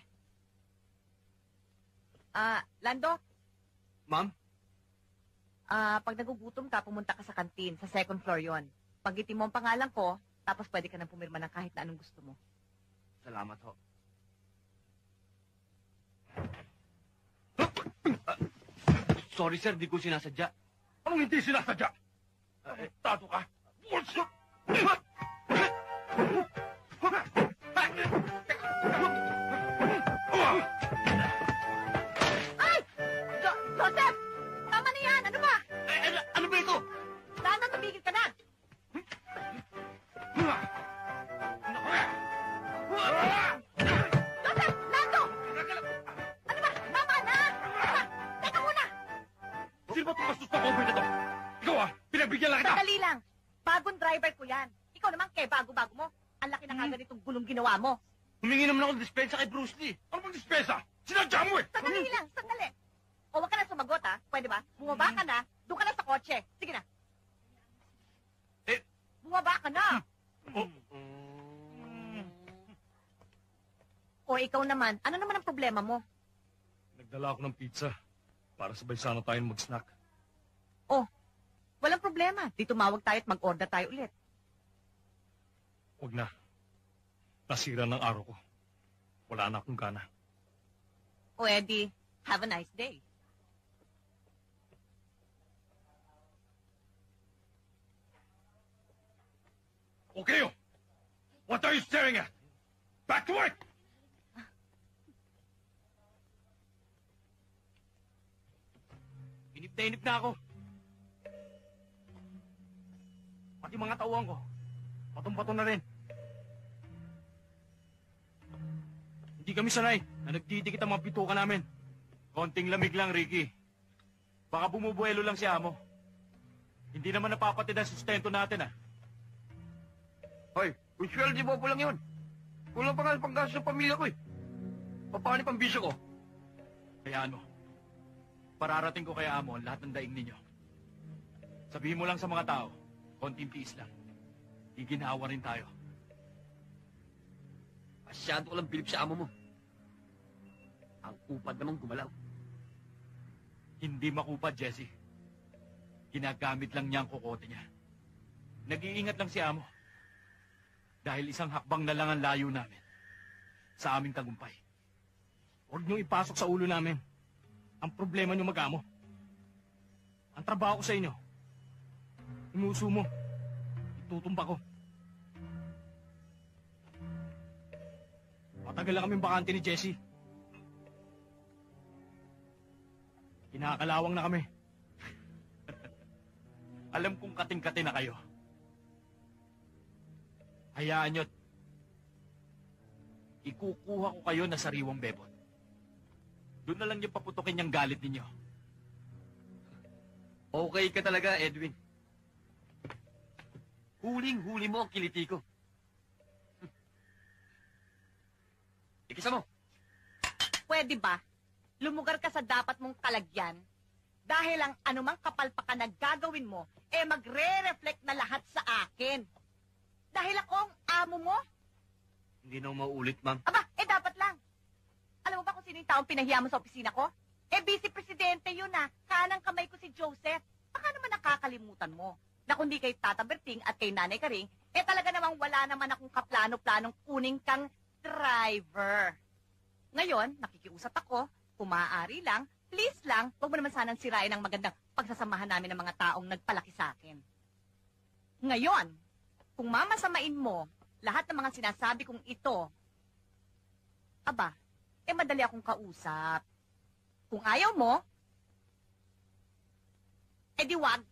Ah, Lando,
Ma'am?
ah, pag nagugutom ka, pumunta ka sa kantin. Sa second floor yon. Pag-itim mo ang pangalan ko, tapos pwede ka nang pumirma ng kahit na anong gusto mo.
Salamat ho. Sorry, sir. Di ko sinasadya.
Anong hindi sinasadya?
Eh,
Tato ka? Bullshit!
Ay! Jo- Joseph! Tama na yan! Ano ba?
eh, eh, ano ba ito?
Lando, tumigil ka na! Joseph! Lando! Ano ba? Tama na! Teka, teka muna!
Sino ba itong bastos na cover na to? Ikaw ah! Pinagbigyan lang kita!
Sandali lang. Bagong driver ko yan. Ikaw naman, kay bago-bago mo. Ang laki na kagad itong gulong ginawa mo.
Humingi naman ako ng dispensa kay Bruce Lee.
Ano bang dispensa? Sinadya mo eh!
Sandali lang, sandali. O, wag ka na sumagot, ha? Pwede ba? Bumaba ka na, doon ka na sa kotse. Sige na.
Eh.
Bumaba ka na.
Oh.
O, ikaw naman, ano naman ang problema mo?
Nagdala ako ng pizza para sabay sana tayong mag-snack.
Walang problema. Di tumawag tayo at mag-order tayo ulit.
Huwag na. Nasira ng araw ko. Wala na akong gana.
O, Eddie, have a nice day.
Okay, oh. What are you staring at? Back to work!
Inip na inip na ako. Pati mga tauhan ko. Patong-pato na rin. Hindi kami sanay na nagdidikit ang mga bituka namin. Konting lamig lang, Ricky. Baka bumubuelo lang si Amo. Hindi naman napapatid ang sustento natin, ah.
Hoy, kung sweldo mo po lang yun. Kulang pa nga ang panggastos sa pamilya ko eh. Paano pang bisyo ko?
Kaya ano, pararating ko kay Amo ang lahat ng daing ninyo. Sabihin mo lang sa mga tao, konting tiis lang. Iginawa rin tayo.
Masyado ko lang bilib sa amo mo. Ang upad namang gumalaw.
Hindi makupad, Jesse. Ginagamit lang niya ang kokote niya. Nag-iingat lang si Amo. Dahil isang hakbang na lang ang layo namin sa aming tagumpay.
Huwag niyong ipasok sa ulo namin. Ang problema niyo mag-amo. Ang trabaho ko sa inyo. Inuuso mo. Itutumba ko. Matagal na kaming bakante ni Jesse. Kinakalawang na kami.
Alam kong kating-kati na kayo. Hayaan nyo't ikukuha ko kayo na sariwang bebot. Doon na lang yung paputukin yung galit ninyo.
Okay ka talaga, Edwin. Huling-huli mo ang kiliti ko. Ikisa mo.
Pwede ba? Lumugar ka sa dapat mong kalagyan dahil ang anumang kapalpakan na gagawin mo, eh magre-reflect na lahat sa akin. Dahil ako ang amo mo?
Hindi na mauulit, ma'am.
Aba, eh dapat lang. Alam mo ba kung sino yung taong pinahiya mo sa opisina ko? Eh, vice-presidente yun ah. Kanang kamay ko si Joseph. Baka naman nakakalimutan mo na kundi kay Tata Berting at kay Nanay Karing, eh talaga namang wala naman akong kaplano-planong kuning kang driver. Ngayon, nakikiusap ako, kung maaari lang, please lang, huwag mo naman sanang sirain ang magandang pagsasamahan namin ng mga taong nagpalaki sa akin. Ngayon, kung mamasamain mo lahat ng mga sinasabi kong ito, aba, eh madali akong kausap. Kung ayaw mo, eh di wag.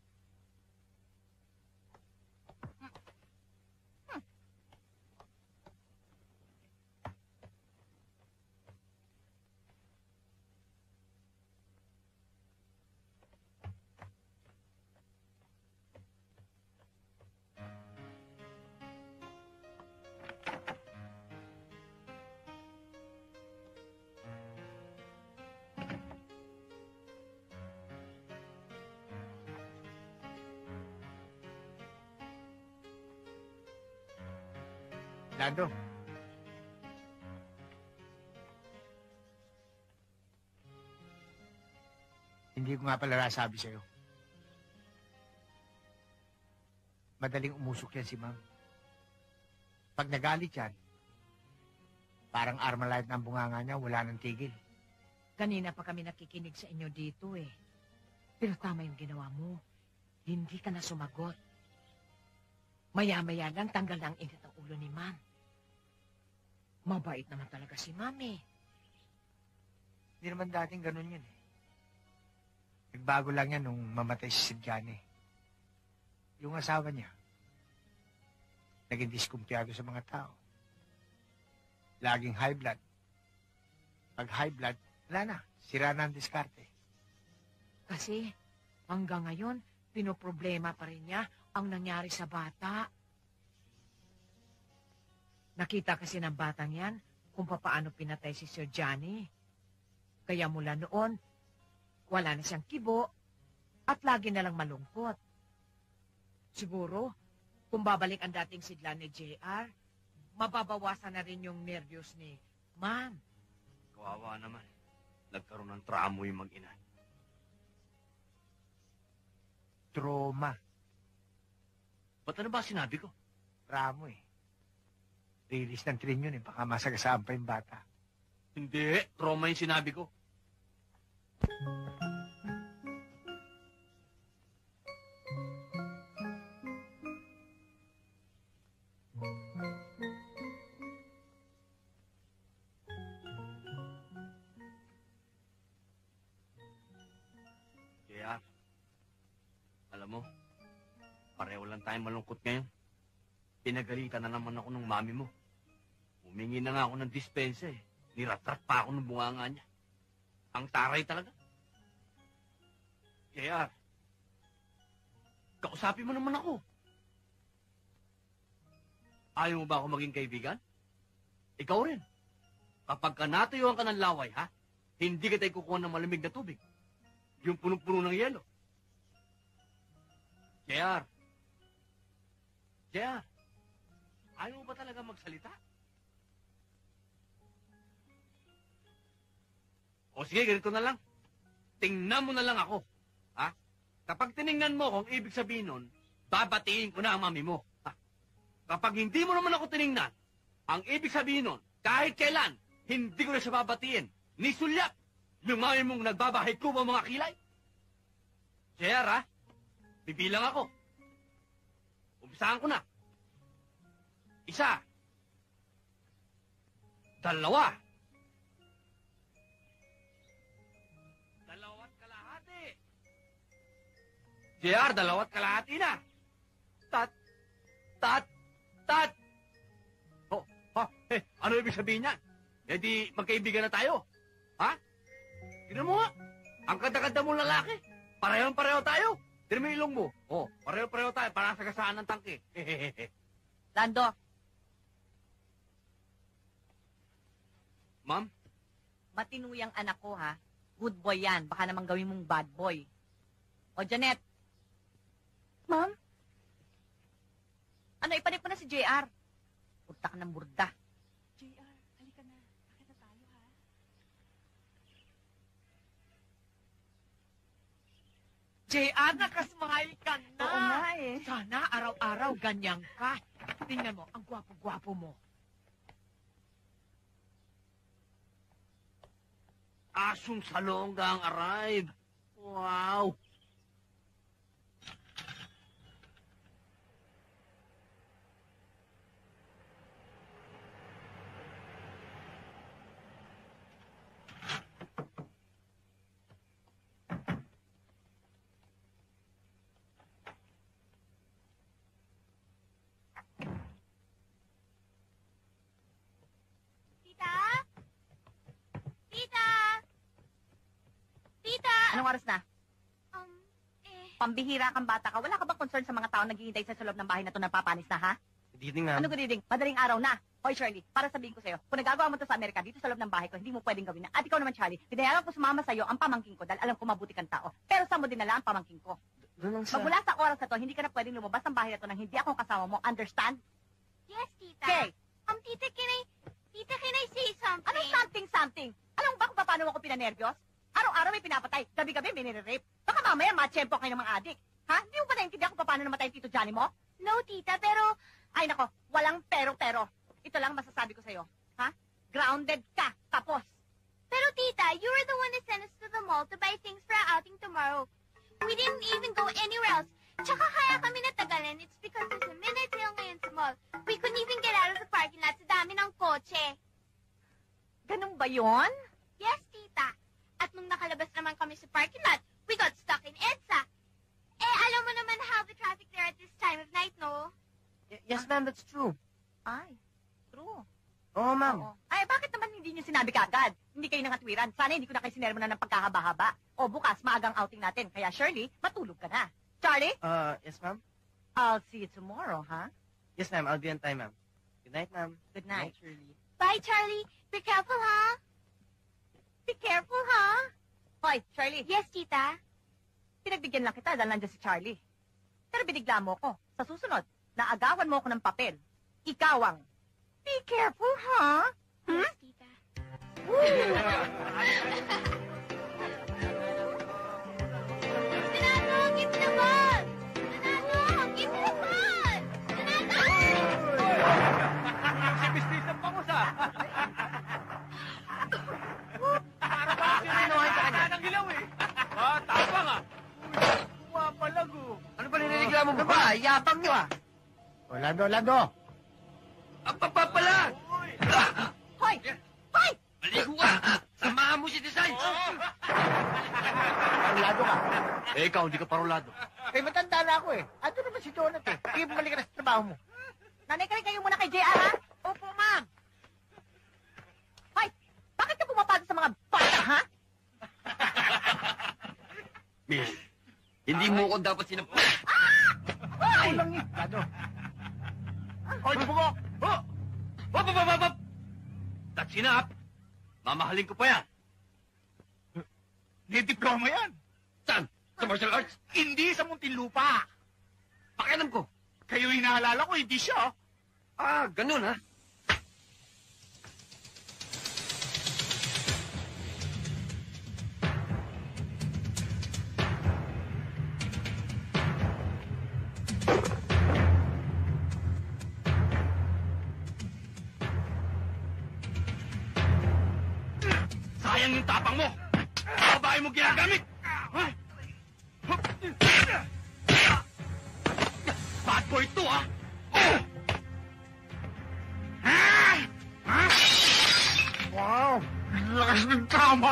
Lando. Hindi ko nga pala nasabi sa'yo. Madaling umusok yan si Ma'am. Pag nagalit yan, parang Armalite na ang bunganga niya, wala nang tigil.
Kanina pa kami nakikinig sa inyo dito eh. Pero tama yung ginawa mo. Hindi ka na sumagot. Maya-maya lang tanggal na ang init ng ulo ni Ma'am. Mabait naman talaga si Ma'am eh.
Hindi naman dating ganun yun eh. Nagbago lang yan nung mamatay si Sidjane. Yung asawa niya, naging diskumpiyado sa mga tao. Laging high blood. Pag high blood, wala na. Sira na ang diskarte.
Kasi hanggang ngayon, pinoproblema pa rin niya ang nangyari sa bata. Nakita kasi ng batang yan kung papaano pinatay si Sir Johnny. Kaya mula noon, wala na siyang kibo at lagi na lang malungkot. Siguro, kung babalik ang dating sigla ni J R, mababawasan na rin yung nervyos ni Ma'am.
Kawawa naman. Nagkaroon ng tramo yung mag-ina.
Trauma.
Ba't ano ba sinabi ko?
Tramo eh. Release ng train yun eh. Baka masagasaan pa yung bata.
Hindi. Trauma yung sinabi ko. J R, alam mo, pareho lang tayong malungkot ngayon. Pinagalitan na naman ako ng mami mo. Humingi na nga ako ng dispensa eh. Niratrat pa ako ng bunganga niya. Ang taray talaga. J R, kausapin mo naman ako. Ayaw mo ba ako maging kaibigan? Ikaw rin. Kapag ka natuyuan ka ng laway, ha? Hindi kita ikukuha ng malamig na tubig. Yung punong-puno ng yelo. J R. J R. Ayaw mo ba talaga magsalita? O sige, ganito na lang. Tingnan mo na lang ako. Ha? Kapag tiningnan mo kung ibig sabihin nun, babatiin ko na ang mami mo. Ha? Kapag hindi mo naman ako tiningnan, ang ibig sabihin nun, kahit kailan, hindi ko na siya babatiin. Ni sulyap, yung mami mong nagbabahay ko mga kilay. J R, ha? Bibilang ako. Umpisahan ko na. Isa. Dalawa. Dalawat kalahati. J R, dalawat kalahati na. Tat. Tat. Tat. Oh, ha, eh, ano ibig sabihin niyan? Eh di, magkaibigan na tayo. Ha? Tignan mo nga. Ang ganda-ganda mong lalaki. Pareho-pareho tayo. Tignan mo yung ilong mo. Oh, pareho-pareho tayo. Para sa gasaan ng tangke.
Lando,
Ma'am?
matinuyang anak ko, ha? Good boy yan. Baka naman gawin mong bad boy. O, Janet.
Ma'am?
Ano, ipanik mo na si J R. Burda ka ng burda.
J R, halika na. Bakit na tayo, ha?
J R, nakasmile ka na.
Oo nga eh.
Sana araw-araw ganyan ka. Tingnan mo, ang gwapo-gwapo mo.
Asong salongga ang arrive. Wow.
Tita? Tita? Tita?
Anong oras na?
Um, eh,
Pambihira kang bata ka. Wala ka bang concern sa mga tao naghihintay sa loob ng bahay na ito nagpapanis na, ha?
Hindi nga.
Ano good evening? Madaling araw na. Hoy, Shirley, para sabihin ko sa'yo, kung nagagawa mo to sa Amerika, dito sa loob ng bahay ko, hindi mo pwedeng gawin na. At ikaw naman, Charlie, binayaran ko sumama sa'yo ang pamangking ko dahil alam ko mabuti kang tao. Pero saan mo dinala ang pamangking ko?
Doon lang
Magmula sa oras na to, hindi ka na pwedeng lumabas ng bahay na to nang hindi ako kasama mo. Understand?
yes, tita.
Okay.
Um, tita, can I, tita, can I say something?
Anong something-something? Alam mo ba kung paano ako pinanervyos? Araw-araw may pinapatay. Gabi-gabi may nire-rape. Baka mamaya matsyempo kayo ng mga adik. Ha? Hindi mo ba naintindihan kung paano namatay ang Tito Johnny mo?
No, tita, pero,
Ay nako, walang pero-pero. Ito lang masasabi ko sa'yo. Ha? Grounded ka. Tapos.
pero tita, you were the one who sent us to the mall to buy things for our outing tomorrow. We didn't even go anywhere else. Tsaka kaya kami natagalan, it's because there's a midnight sale ngayon sa mall. We couldn't even get out of the parking lot sa dami ng kotse.
Ganun ba yon?
Yes, tita. At nung nakalabas naman kami sa parking lot, we got stuck in EDSA. Eh, alam mo naman how the traffic there at this time of night, no?
Y- yes, ma'am, that's true.
Ay, true.
Oo, ma'am.
Oo. Ay, bakit naman hindi niyo sinabi kagad? Hindi kayo nangatwiran. Sana hindi ko na kayo sinermo na ng pagkahaba-haba. O bukas, maagang outing natin. Kaya Shirley, matulog ka na. Charlie,
Uh, yes, ma'am?
I'll see you tomorrow, ha?
Yes, ma'am. I'll be on time, ma'am. Good
Night, ma'am. Good night, Shirley.
Bye, Charlie. Be careful, ha?
Be careful, ha? Hoy, Charlie.
Yes, tita.
Pinagbigyan lang kita dahil nandiyan si Charlie. Pero binigla mo ko. Sa susunod, naagawan mo ko ng papel. Ikaw ang, be careful, ha? Hmm?
Yes, tita. Donato, give me the ball! Donato, give me the ball! Donato!
Si Mistisang Pangusa! Para ba kasi sinuhay sa kanya? Ng ilaw eh! Ah, tama nga! Pumapalago!
Ano ba ninireklamo mo ba? Yabang nyo ah!
Orlando, Orlando!
Ang papapala!
Hoy! Hoy!
Maligo ka! Samahan mo si Design!
Orlando ka.
Eh, ikaw, hindi ka parulado.
Eh, matanda na ako eh. Ato naman si Donut eh. Sige, bumalik ka na sa trabaho mo.
Nanay ka rin kayo muna kay J R, ha?
Opo, ma'am.
Hoy! Bakit ka pumapasok sa mga bata, ha?
Miss, hindi mo ko dapat sinap...
Ako lang eh. Orlando. Hoy, bubok!
Oh! Hop, hop, hop, hop! That's enough! Mamahalin ko pa yan.
May diploma yan.
Saan? Sa martial arts?
Hindi sa Muntinlupa.
Pakialam ko.
Kayo hinaalala ko, hindi siya.
Ah, ganun ha?
Sayang yung tapang mo! Babae mo ginagamit! Ha? Bad boy to, ha? Oh!
Wow! Ang lakas ng tama!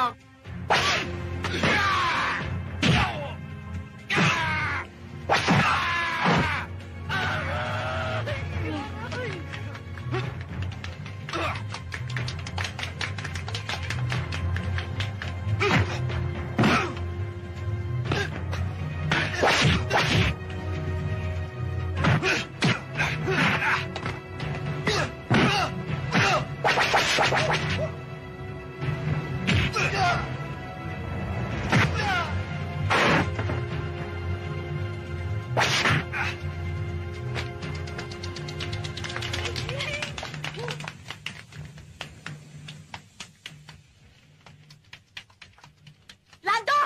Lando!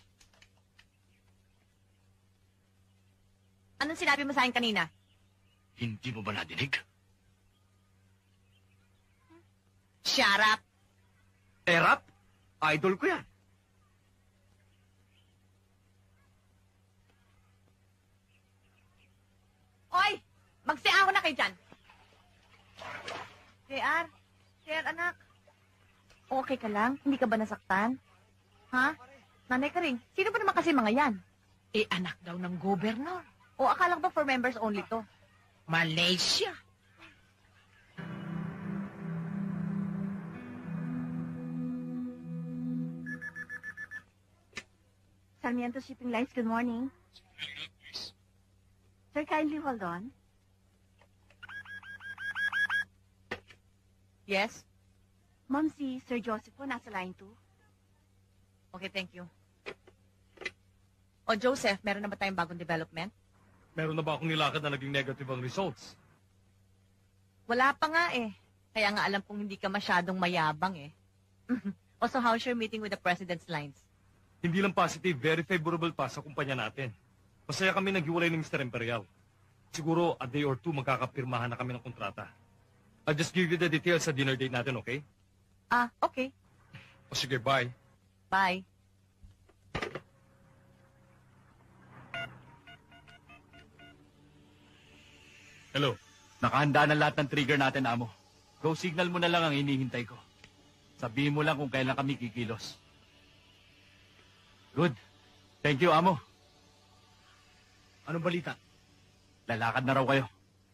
Anong sinabi mo sa akin kanina?
Hindi mo ba nadinig?
Shut up!
Erap? Idol ko yan.
Oy! Magsiaho na kayo dyan! J R? J R, anak. Okay ka lang? Hindi ka ba nasaktan? Ha? Nanay ka rin. Sino ba naman kasi mga yan?
Eh, anak daw ng gobernador.
O akala ko ba for members only to?
Malaysia.
Sarmiento Shipping Lines, good morning. Sir, kindly hold on.
Yes?
Ma'am, si Sir Joseph po nasa line two.
Okay, thank you. O Joseph, meron na ba tayong bagong development?
Meron na ba akong nilakad na naging negative ang results?
Wala pa nga eh. Kaya nga alam kong hindi ka masyadong mayabang eh. Also, how's your meeting with the President's lines?
Hindi lang positive, very favorable pa sa kumpanya natin. Masaya kami naghiwalay ni Mister Imperial. Siguro, a day or two, magkakapirmahan na kami ng kontrata. I'll just give you the details sa dinner date natin, okay?
Ah, okay.
O sige, bye.
Bye.
Hello. Nakahanda na lahat ng trigger natin, Amo. Go signal mo na lang ang hinihintay ko. Sabihin mo lang kung kailan kami kikilos. Good. Thank you, Amo.
Anong balita?
Lalakad na raw kayo.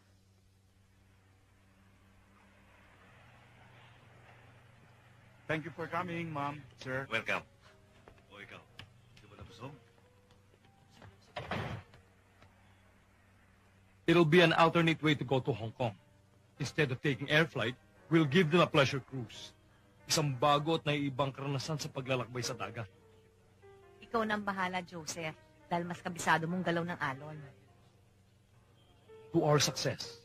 Thank you for coming, ma'am, sir.
Welcome. O ikaw, di ba nabusog?
It'll be an alternate way to go to Hong Kong. Instead of taking air flight, we'll give them a pleasure cruise. Isang bago at naiibang karanasan sa paglalakbay sa dagat.
Ikaw nang bahala, Joseph, dahil mas kabisado mong galaw ng alon.
To our success.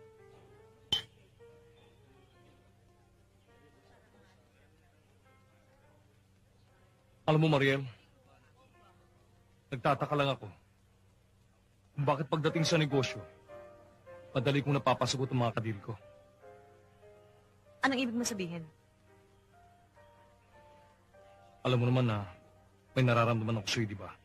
Alam mo, Mariel, nagtataka lang ako kung bakit pagdating sa negosyo, madali kong napapasagot ang mga kadil ko.
Anong ibig mo sabihin?
Alam mo naman na may nararamdaman ako sa'yo, di ba?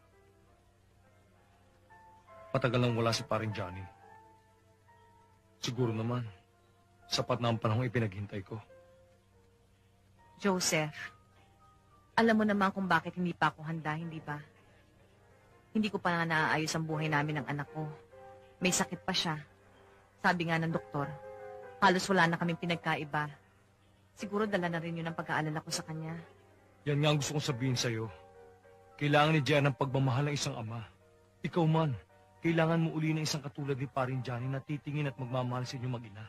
Matagal nang wala si paring Johnny. Siguro naman, sapat na ang panahong ipinaghintay ko.
Joseph, alam mo naman kung bakit hindi pa ako handa, hindi ba? Hindi ko pa nga naaayos ang buhay namin ng anak ko. May sakit pa siya. Sabi nga ng doktor, halos wala na kaming pinagkaiba. Siguro dala na rin yun ang pag-aalala ko sa kanya.
Yan nga ang gusto kong sabihin sa'yo. Kailangan ni Jen ng pagmamahal ng isang ama. Ikaw man, kailangan mo uli ng isang katulad ni paring Johnny na titingin at magmamahal sa inyong mag-ina.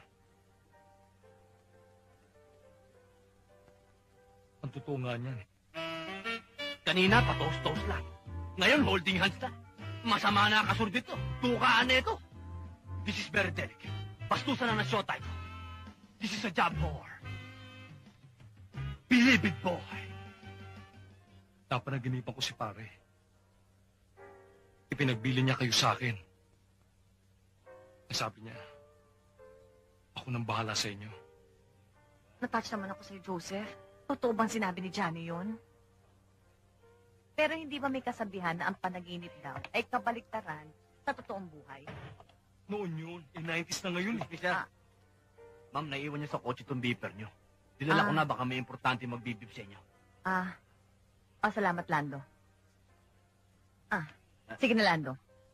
Ang totoo nga niyan.
Kanina, patos-tos lang. Ngayon, holding hands na. Masama na kasunod dito. Tukaan na ito. This is very delicate. Bastusan na ng showtime. This is a job whore. Believe it, boy.
Napanaginipan ko si pare. Ipinagbili niya kayo sa akin. At sabi niya, ako nang bahala sa inyo.
Natouch naman ako sa'yo, Joseph. Totoo bang sinabi ni Johnny yun? Pero hindi ba may kasabihan na ang panaginip daw ay kabaliktaran sa totoong buhay?
Noon yun. Eh, nineties na ngayon.
Eh, sir.
Ah.
Ma'am, naiwan niyo sa kotse itong beeper niyo. Dinala
Ah.
ko na, baka may importante magbibib sa inyo.
Ah, oh, salamat, Lando. Ah, sige na, Lando.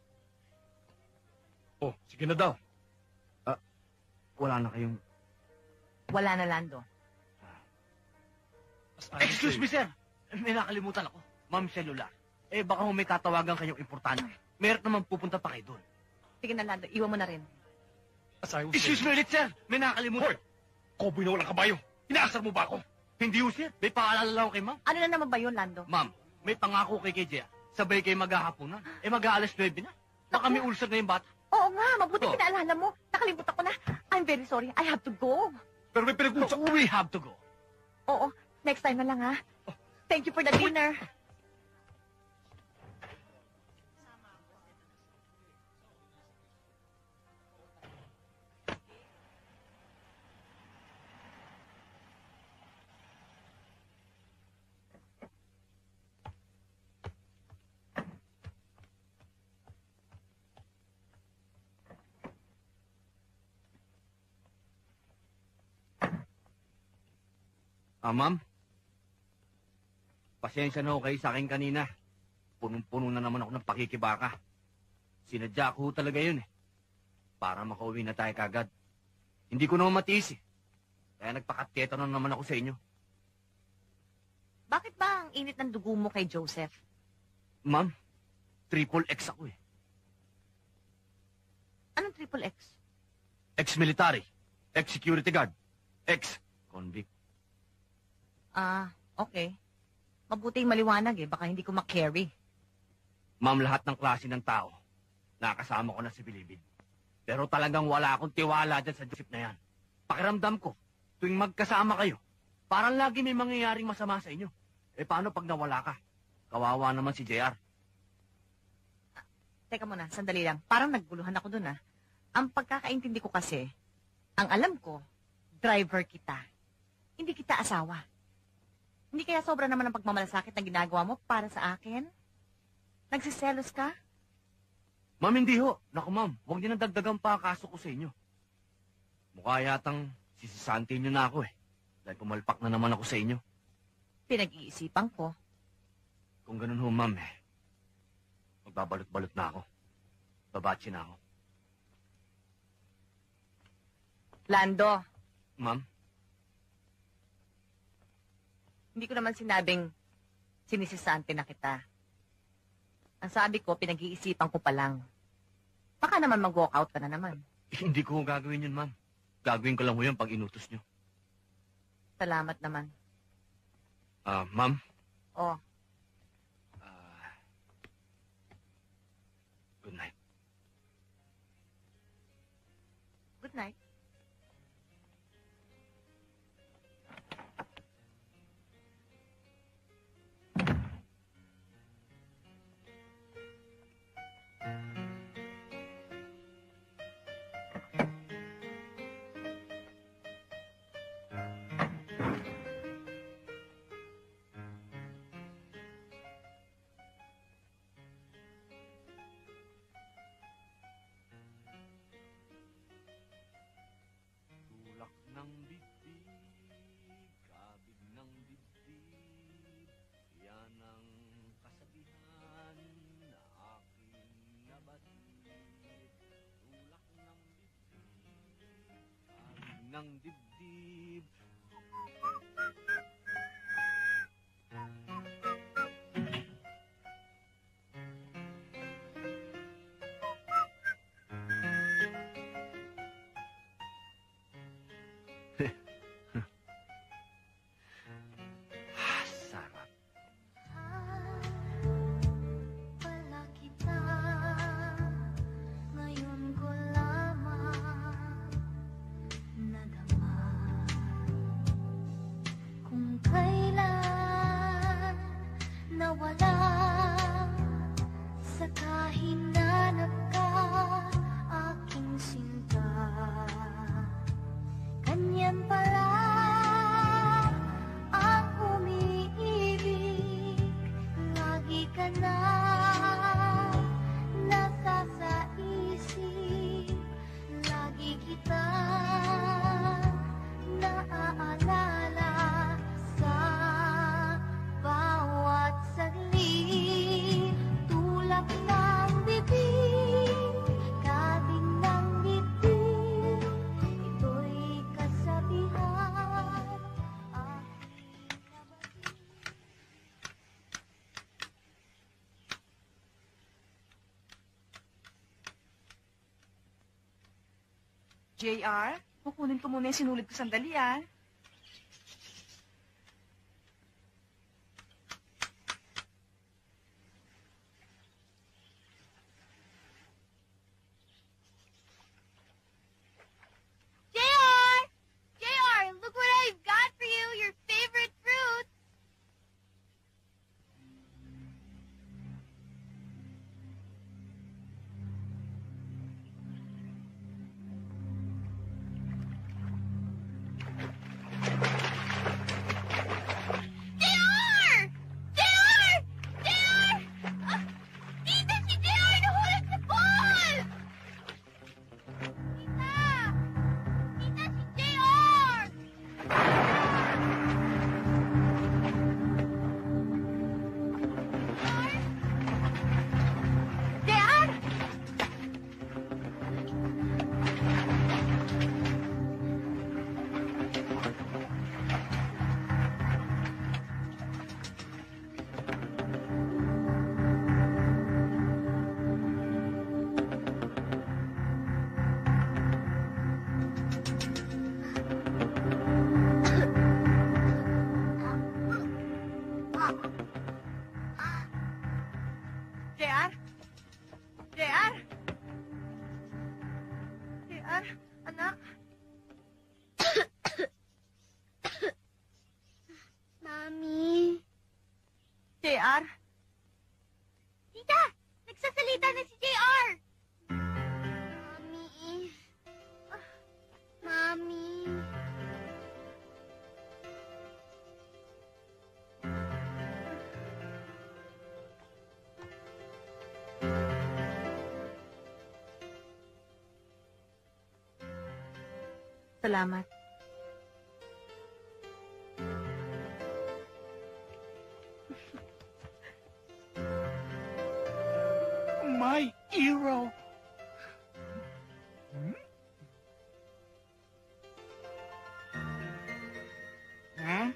Oh, sige na daw.
Wala na kayong...
Wala na, Lando.
Excuse me, sir. May nakalimutan ako. Ma'am, cellular. Eh, baka kung may tatawagan kayong importante. Meron naman pupunta pa kayo doon.
Sige na, Lando. Iwan mo na rin.
Asayo,
Excuse me ulit, sir. May nakalimutan.
Hoy! Koboy na walang kabayo. Inaasar mo ba ako?
Hindi ho, sir. May paalala lang ako kay ma'am.
Ano na naman ba yun, Lando?
Ma'am, may pangako kay Kejea. Sabay kayo maghahaponan. Eh, mag-aalas nuwebe na. Baka may ulcer na yung bata.
Oo nga, mabuti
Oh.
pinaalala mo. Nakalimutan ko na. I'm very sorry. I have to go.
Pero may pinag-usap.
We have to go.
Oo, next time na lang, ha? Thank you for the dinner.
Ah, ma'am? Pasensya na ho kayo sa akin kanina. Punong-puno na naman ako ng pakikibaka. Sinadya ko ho talaga yun eh. Para makauwi na tayo kagad. Hindi ko naman matiis eh. Kaya nagpakatketo na naman ako sa inyo.
Bakit ba ang init ng dugo mo kay Joseph?
Ma'am, triple X ako eh.
Anong triple X?
Ex-military, ex-security guard, ex-convict.
Ah, okay. Mabuting maliwanag eh. Baka hindi ko makarry.
Ma'am, lahat ng klase ng tao, nakasama ko na si Bilibid. Pero talagang wala akong tiwala dyan sa Joseph na yan. Pakiramdam ko, tuwing magkasama kayo, parang lagi may mangyayaring masama sa inyo. Eh paano pag nawala ka? Kawawa naman si J R.
Teka muna, sandali lang. Parang nagguluhan ako dun ah. Ang pagkakaintindi ko kasi, ang alam ko, driver kita. Hindi kita asawa. Hindi kaya sobra naman ang pagmamalasakit na ginagawa mo para sa akin? Nagsiselos ka?
Ma'am, hindi ho. Naku ma'am, huwag niyo nang dagdagan pa ang kaso ko sa inyo. Mukha yatang sisisantin niyo na ako eh. Dahil pumalpak na naman ako sa inyo.
Pinag-iisipan ko.
Kung ganun ho, ma'am eh. Magbabalot-balot na ako. Babatsi na ako.
Lando,
Ma'am?
hindi ko naman sinabing sinisisante na kita. Ang sabi ko, pinag-iisipan ko pa lang. Baka naman mag-walk out ka na naman.
Eh, hindi ko gagawin yun, ma'am. Gagawin ko lang ho yun pag inutos nyo.
Salamat naman.
Ah, ma'am?
Oh,
Ah, good night.
good night.
Tulak ng dibdib, kabig ng dibdib, yan ang kasabihan na aking nabatid. Tulak ng dibdib, kabig ng dibdib. Sarap.
Pala kita, ngayon ko lamang nadama kung kailan nawala sa kahinanap ka, aking sinta. Ganyan pala ang umiibig, lagi ka na nasa sa isip, lagi kita naaalala sa bawat saglit. Tulak ng bibig, kabig ng dibdib, ito'y kasabihan, aking nabatid.
J R, kukunin ko muna yung sinulid ko sandali, ah.
J R! J R, look what I've got for you, your favorite fruit. J R! J R! J R! Ah, Tita, si J R nahulog sa ball! Tita! Tita, si J R! J R!
J R? J R? J R, anak?
Mami.
J R?
Tita, nagsasalita na si J R. Mami. Mami.
Salamat.
My hero. Hmm?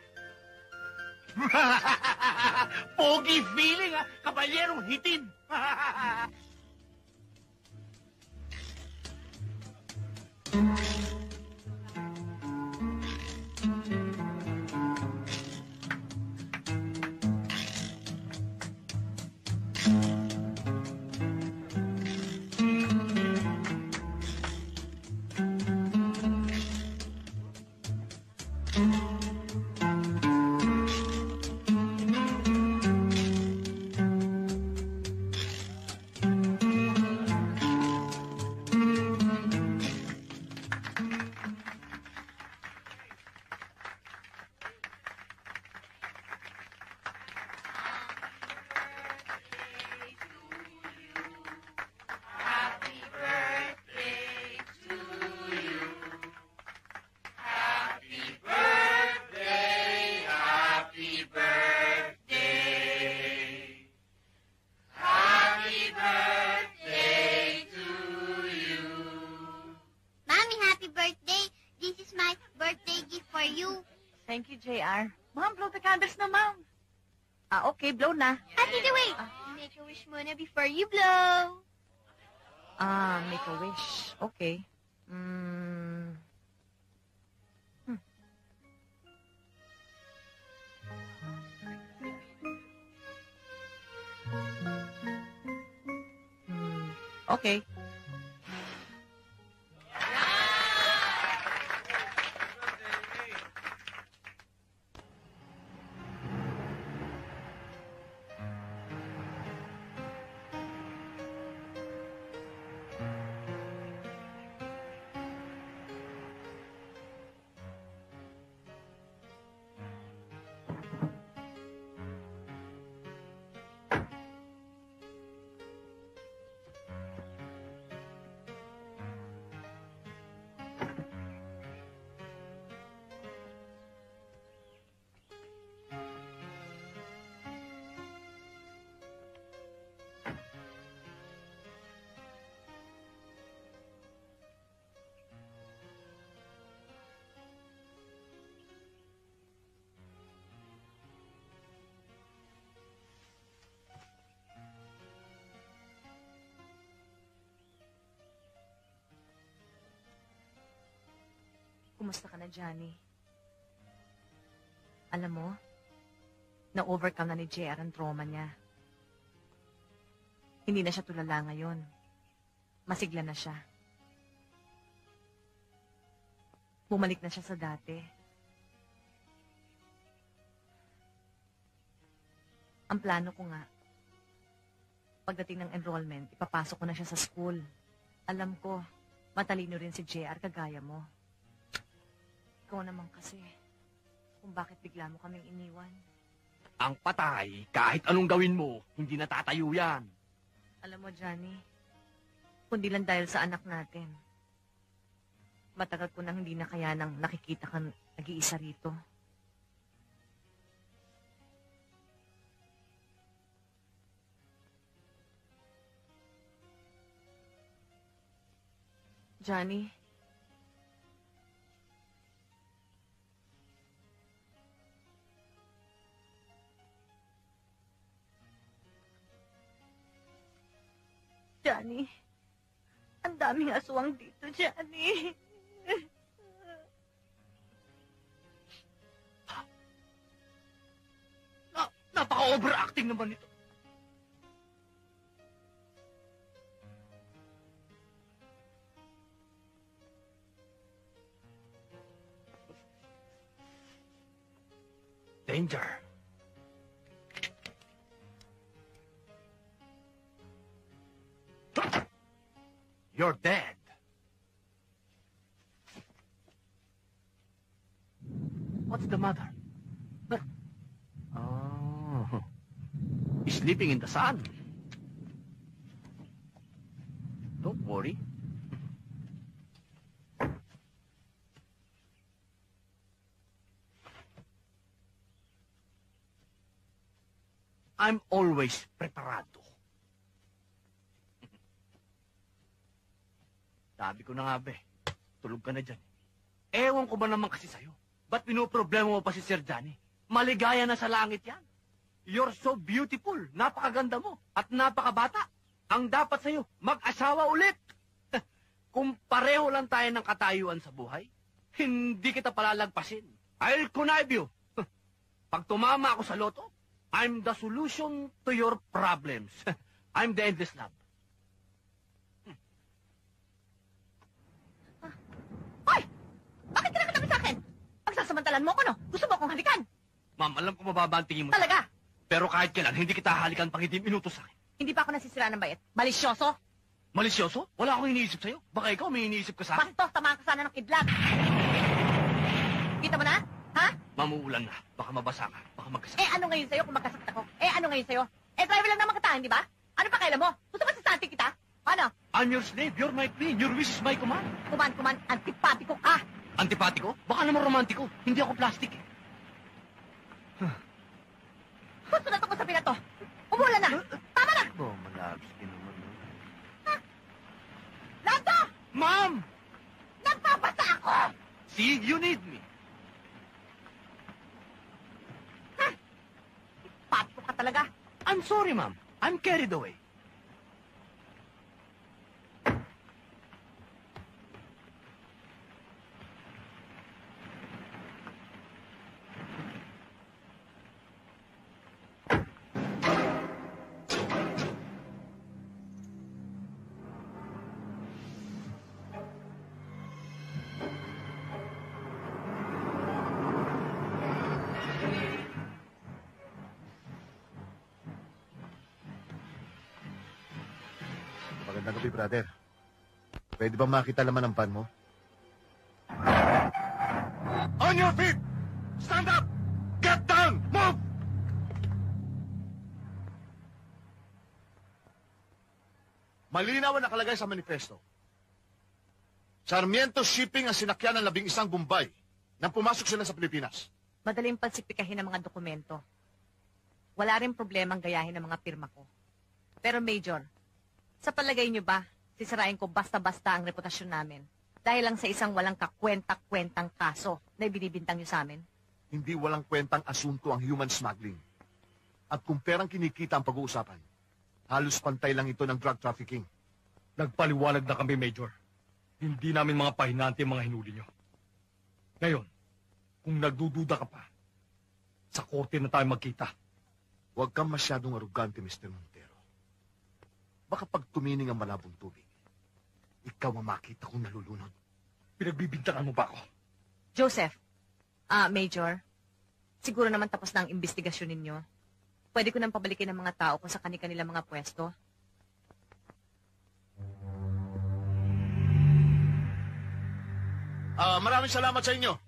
Pogi feeling, ha? Kabalyerong hitin.
you.
Thank you, J R.
Ma'am, blow the candles na, ma'am.
Ah, okay, blow na.
Ah, Tita, wait. Make a wish muna before you blow.
Ah, make a wish. Okay. Mm. Hmm. Hmm. Okay. Kumusta ka na, Johnny? Alam mo, na-overcome na ni J R ang trauma niya. Hindi na siya tulala ngayon. Masigla na siya. Bumalik na siya sa dati. Ang plano ko nga, pagdating ng enrollment, ipapasok ko na siya sa school. Alam ko, matalino rin si J R kagaya mo. Ikaw naman kasi, kung bakit bigla mo kaming iniwan.
Ang patay, kahit anong gawin mo, hindi natatayo yan.
Alam mo, Johnny, kundi lang dahil sa anak natin. Matagal ko nang hindi na kaya nang nakikita kang nag-iisa rito. Johnny, Johnny, ang daming aswang dito, Johnny.
Na, napaka-overacting naman ito. Danger. You're dead. What's the matter? But... Oh. He's sleeping in the sun. Don't worry. I'm always preparado. Sabi ko na nga, be, tulog ka na dyan. Ewan ko ba naman kasi sa'yo? Ba't pinoproblema mo pa si Sir Johnny? Maligaya na sa langit yan. You're so beautiful. Napakaganda mo. At napakabata. Ang dapat sa'yo, mag-asawa ulit. Kung pareho lang tayo ng katayuan sa buhay, hindi kita palalagpasin. I'll connive you. Pag tumama ako sa loto, I'm the solution to your problems. I'm the endless love.
Hoy! Bakit ka nakatabi sa akin? Pagsasamantalan mo ko, no? Gusto mo akong halikan?
Ma'am, alam ko mababa ang tingin mo.
Talaga?
Pero kahit kailan, hindi kita halikan pang hindi minuto sa akin.
Hindi pa ako nasisira ng bayet. Malisyoso?
Malisyoso? Wala akong iniisip sa'yo. Baka ikaw may iniisip ka sa akin.
Bastos, tamaan ka sana ng kidlat. Kita mo na? Ha?
Mamuulan na. Baka mabasa ka. Baka magkasakit.
Eh, ano ngayon sa'yo kung magkasakit ako? Eh, ano ngayon sa'yo? Eh, driver lang naman kita, hindi ba? Ano pa kailan mo? Gusto ba sasante kita? Ano?
I'm your slave. You're my queen. Your wish is my command.
Kuman, kuman, antipatiko ka.
Antipatiko? Baka naman romantiko. Hindi ako plastic eh.
Gusto na itong usapin na to. Umulan na. Tama na.
Oh, malabs din naman.
Ha? Lando!
Ma'am!
Nagpapasa ako!
See, you need me.
talaga.
I'm sorry, ma'am. I'm carried away.
Magandang gabi, brother. Pwede ba makita laman ng van mo?
On your feet! Stand up! Get down! Move!
Malinaw ang nakalagay sa manifesto. Sarmiento Shipping ang sinakyan ng labing isang Bombay nang pumasok sila sa Pilipinas.
Madaling pansipikahin ng mga dokumento. Wala rin problemang gayahin ng mga pirma ko. Pero Major, sa palagay niyo ba, sisirain ko basta-basta ang reputasyon namin dahil lang sa isang walang kakwenta-kwentang kaso na ibinibintang niyo sa amin?
Hindi walang kwentang asunto ang human smuggling. At kung perang kinikita ang pag-uusapan, halos pantay lang ito ng drug trafficking.
Nagpaliwanag na kami, Major. Hindi namin mga pahinante ang mga hinuli nyo. Ngayon, kung nagdududa ka pa, sa korte na tayo magkita.
Huwag kang masyadong arugante, Mister Montero. Baka pag tumining ang malabong tubig, ikaw ang makita kong nalulunod.
Pinagbibintangan mo ba ako?
Joseph, ah, Major, siguro naman tapos na ang investigasyon ninyo. Pwede ko nang pabalikin ang mga tao ko sa kani-kanilang mga pwesto.
Ah, maraming salamat sa inyo.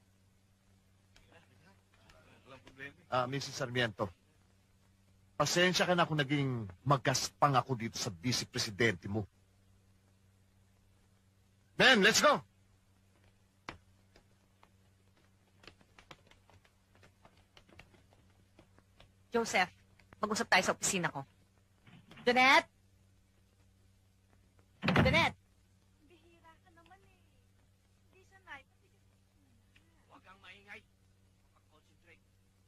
Ah, Missus Sarmiento. Pasensya ka na kung naging magaspang ako dito sa vice-presidente mo. Men, let's go!
Joseph, mag-usap tayo sa opisina ko. Janet! Janet!
Bihira ka naman eh. Hindi sanay.
Huwag kang maingay. Mag-concentrate.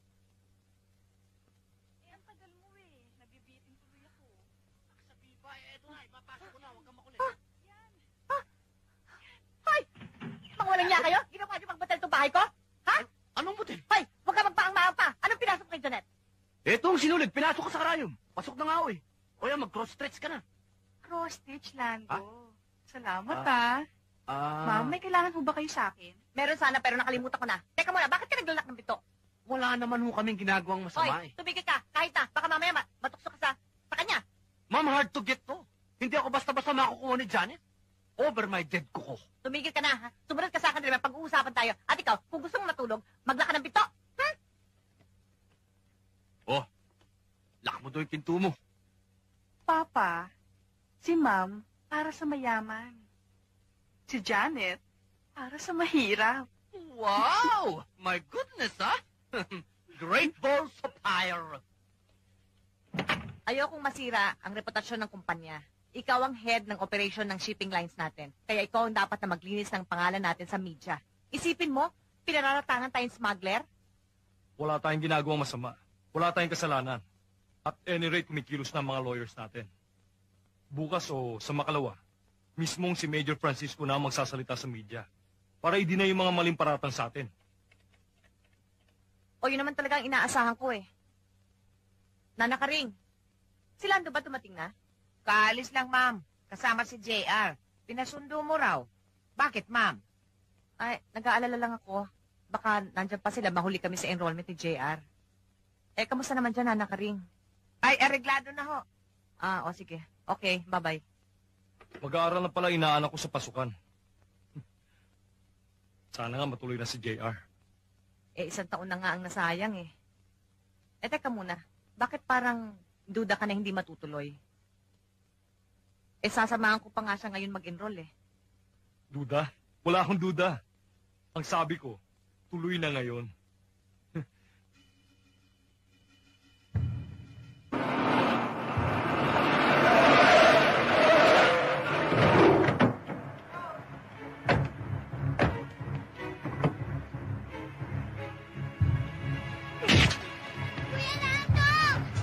Eh, ang tagal mo eh. Nabibitin tuloy ako.
Sa pipa, eh, eto na. Ipapasok ko na. Huwag kang makulit.
Ah! Ah! Hoy! Mga walang niya kayo? Ginawa niyo magbatal itong bahay ko? Ha?
Anong butil?
Hoy! Huwag ka magpaang-maang pa! Anong pinasok kay Janet?
Eto ang sinulid. Pinasok ko sa karayom. Pasok na nga ako eh. O yan, mag-cross-stretch ka na.
Cross-stitch, Lando.
Ah?
Salamat
Ah.
ah.
Ah.
Ma'am, may kailangan ho ba kayo sa akin?
Meron sana pero nakalimutan ko na. Teka muna, bakit ka naglalak ng bito?
Wala naman ho kaming ginagawang masama
Hoy,
eh.
tumigil ka. Kahit na, baka mamaya ma- matukso ka sa, sa kanya.
Ma'am, hard to get to. Hindi ako basta-basta makukuha ni Janet. Over my dead kuko.
Tumigil ka na, ha? Sumunod ka sa akin, diba? Pag-uusapan tayo. At ikaw, kung gusto mong matulog, maglaka ng bito. Hmm?
Oh, lock mo doon yung pinto mo.
Papa, si Ma'am para sa mayaman. Si Janet para sa mahirap.
Wow! My goodness, ha? Great balls of fire.
Ayokong masira ang reputasyon ng kumpanya. Ikaw ang head ng operation ng shipping lines natin. Kaya ikaw ang dapat na maglinis ng pangalan natin sa media. Isipin mo, pinararatangan tayong smuggler?
Wala tayong ginagawang masama. Wala tayong kasalanan. At any rate, kumikilos na ang mga lawyers natin. Bukas o sa makalawa, mismong si Major Francisco na ang magsasalita sa media para i-deny yung mga maling paratang sa atin.
O yun naman talaga ang inaasahan ko eh. Nana Karing, si Lando ba dumating na?
Kaalis lang, ma'am. Kasama si J R. Pinasundo mo raw. Bakit, ma'am?
Ay, nag-aalala lang ako. Baka nandyan pa sila, mahuli kami sa enrollment ni J R. Eh, kamusta naman dyan, Nana Karing?
Ay, areglado na ho.
Ah, o sige. Okay, bye-bye.
Mag-aaral na pala inaanak ko sa pasukan. Sana nga matuloy na si J R.
Eh, isang taon na nga ang nasayang eh. Eh, teka muna. Bakit parang duda ka na hindi matutuloy? Eh, sasamahan ko pa nga siya ngayon mag-enroll eh.
Duda? Wala akong duda. Ang sabi ko, tuloy na ngayon.
Kuya Lando!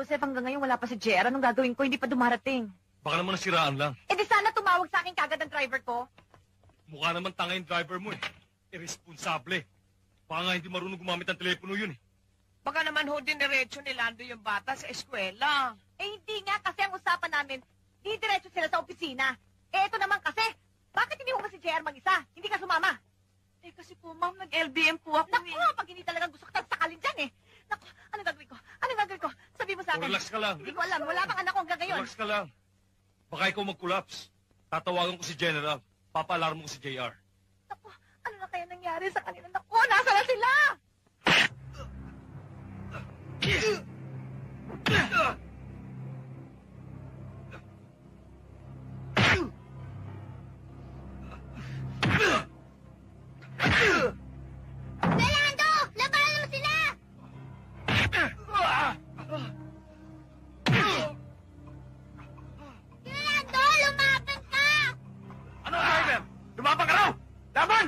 Joseph, hanggang ngayon wala pa si J R. Anong gagawin ko? Hindi pa dumarating.
Baka naman nasiraan lang.
Eh di sana tumawag sa akin kagad ang driver ko.
Mukha naman tanga yung driver mo eh. Irresponsable. Baka nga hindi marunong gumamit ng telepono yun eh.
Baka naman ho din diretso ni Lando yung bata sa eskwela.
Eh hindi nga kasi ang usapan namin, di diretso sila sa opisina. Eh ito naman kasi, bakit hindi mo si J R mag-isa? Hindi ka sumama?
Eh kasi po, ma'am, nag-L B M po ako.
Naku, pag hindi talagang gusto kitang sakalin dyan eh. Naku, anong gagawin ko? Anong gagawin ko? Sabi mo sa
Oh,
akin.
relax ka lang.
Hindi ko alam, wala pang anak ko hanggang ngayon.
Relax ka lang. Baka ikaw mag-collapse. Tatawagan ko si General. Papa-alarm ko si J R.
Naku, ano na kaya nangyari sa kanila? Naku, nasa na sila?
Rolando! Labanan mo sila! Rolando, lumaban ka!
Ano, driver? Lumaban ka raw! Laban!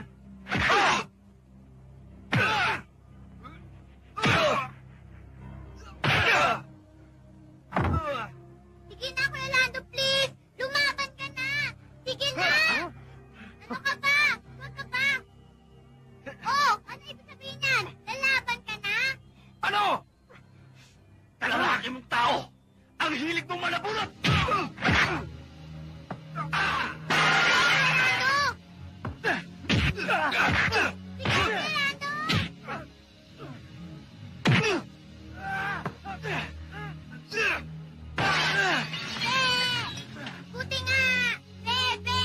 Sige na, Kuya Lando, please! Lumaban ka na! Sige na! Ano ka ba? Huwag ka ba? Oh, ano ibig sabihin yan? Lalaban ka na?
Ano? Talalaki mong tao! Ang hilig mong malabunot!
Buti nga! Bebe!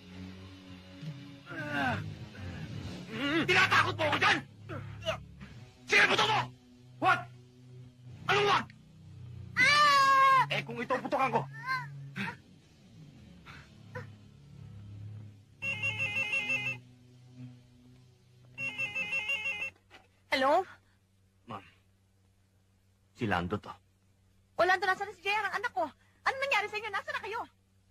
Tinatakot mo ako dyan! Sige, buto mo! What? Anong what? Eh, kung ito putukan ko.
Hello?
Ma'am, si Lando to.
Wala doon, nasa na si J R, ang anak ko. Ano nangyari sa inyo? Nasa na kayo?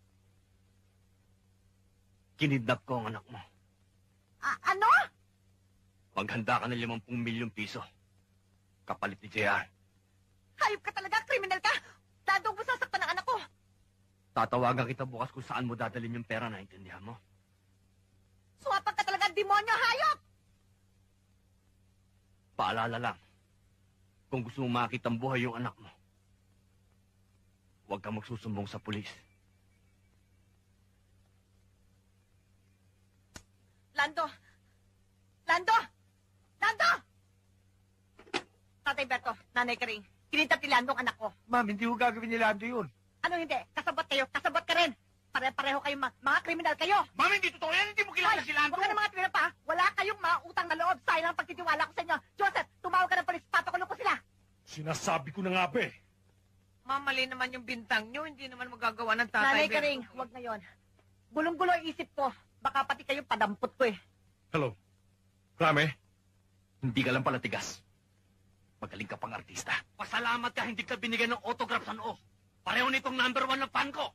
Kinidnap ko ang anak mo.
A- ano?
Maghanda ka ng limampung milyong piso. Kapalit ni J R.
Hayop ka talaga, kriminal ka. Lalo mo sasaktan ng anak ko.
Tatawagan kita bukas kung saan mo dadalhin yung pera, naintindihan mo?
Suwapag ka talaga, demonyo, hayop!
Paalala lang, kung gusto mo makita ang buhay yung anak mo, huwag kang magsusumbong sa pulis.
Lando! Lando! Lando! Tatay Berto, Nanay Karing, kinitap ni Lando ang anak ko.
Ma'am, hindi ko gagawin ni Lando yun.
Ano hindi? Kasabot kayo, kasabot ka rin. Pare-pareho kayong ma- mga kriminal kayo.
Ma'am, hindi totoo yan. Hindi mo kilala si Lando.
Huwag ka na mga tira pa. Wala kayong mga utang na loob. Sayang ang pagtitiwala ko sa inyo. Joseph, tumawag ka ng polis. Papakulong ko sila.
Sinasabi ko na nga ba eh.
Mamali naman yung bintang nyo, hindi naman magagawa ng tatay.
Nanay
Berto.
Karing, huwag na yon. Gulong-gulo ang isip ko. Baka pati kayong padampot ko eh.
Hello? Rame?
Hindi ka lang pala tigas. Magaling ka pang artista. Pasalamat ka, hindi ka binigyan ng autograph sa noo. Pareho nitong number one ng fan ko.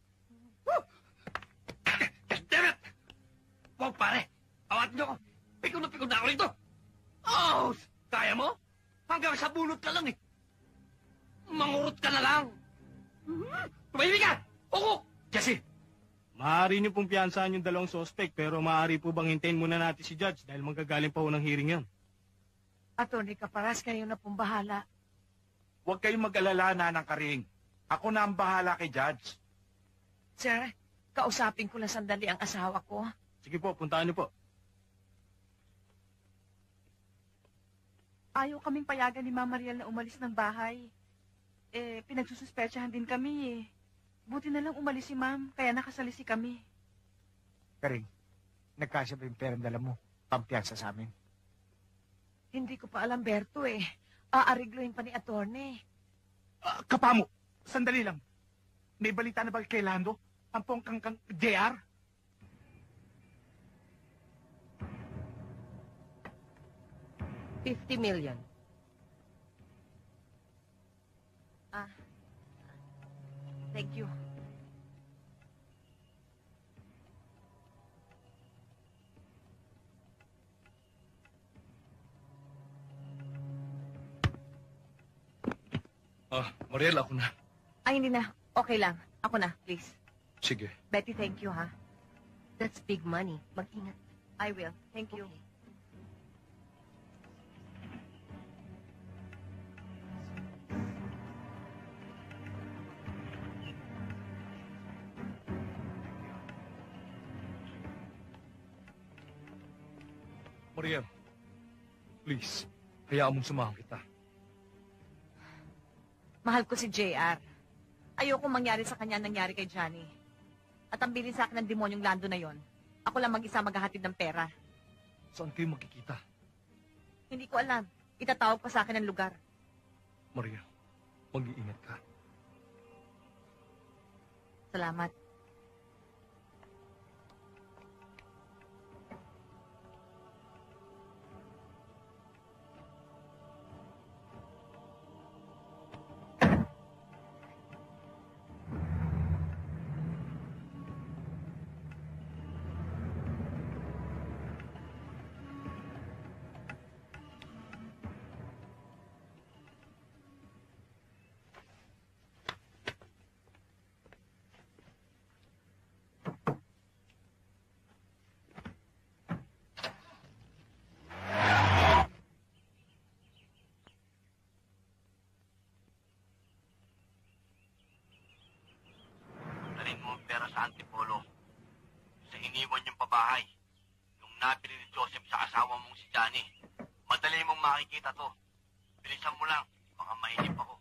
Damn it! Wow, pare. Awatin niyo ko. Pikon na pikon na ako rito. Oh, kaya mo? Hanggang sa bunot ka lang eh. Mangurot ka na lang. Tumahimik ka! Oo! Jesse!
Maaari niyo pong piyansahan yung dalawang suspect, pero maaari po bang hintayin muna natin si Judge dahil manggagaling pa ho ng hearing yun.
Attorney Caparas, kayo na pong bahala.
Huwag kayong mag-alala, Nanang Karing. Ako na ang bahala kay Judge.
Sir, kausapin ko lang sandali ang asawa ko.
Sige po, puntaan niyo po.
Ayaw kaming payagan ni Mama Mariel na umalis ng bahay. Eh, pinagsususpetsahan din kami eh. Buti na lang umalis si Ma'am, kaya nakasalisi kami.
Karing, nagkasya ba yung perang dala mo? Pampiyansa sa amin.
Hindi ko pa alam, Berto eh. Aarigluhin pa ni attorney.
Ah, kapamo, sandali lang. May balita na ba kay Lando? Ang pongkang J R?
fifty million.
Ah, thank you.
Ah, Mariel, ako na.
Ay, hindi na. Okay lang. Ako na, please.
Sige.
Betty, thank you, ha?
That's big money. Mag-ingat.
I will. Thank you.
Mariel, please, hayaan mong samahan kita.
Mahal ko si J R. Ayoko mangyari sa kanya nangyari kay Johnny. At ang bilin sa akin ng demonyong Lando na yon, ako lang mag-isa maghahatid ng pera.
Saan kayo magkikita?
Hindi ko alam. Itatawag pa sa akin ng lugar.
Mariel, mag-iingat ka.
Salamat.
Pera sa Antipolo. Sa iniwan niyong pabahay. Nung nabili ni Joseph sa asawa mong si Johnny. Madali mong makikita to. Bilisan mo lang. Baka mainip ako.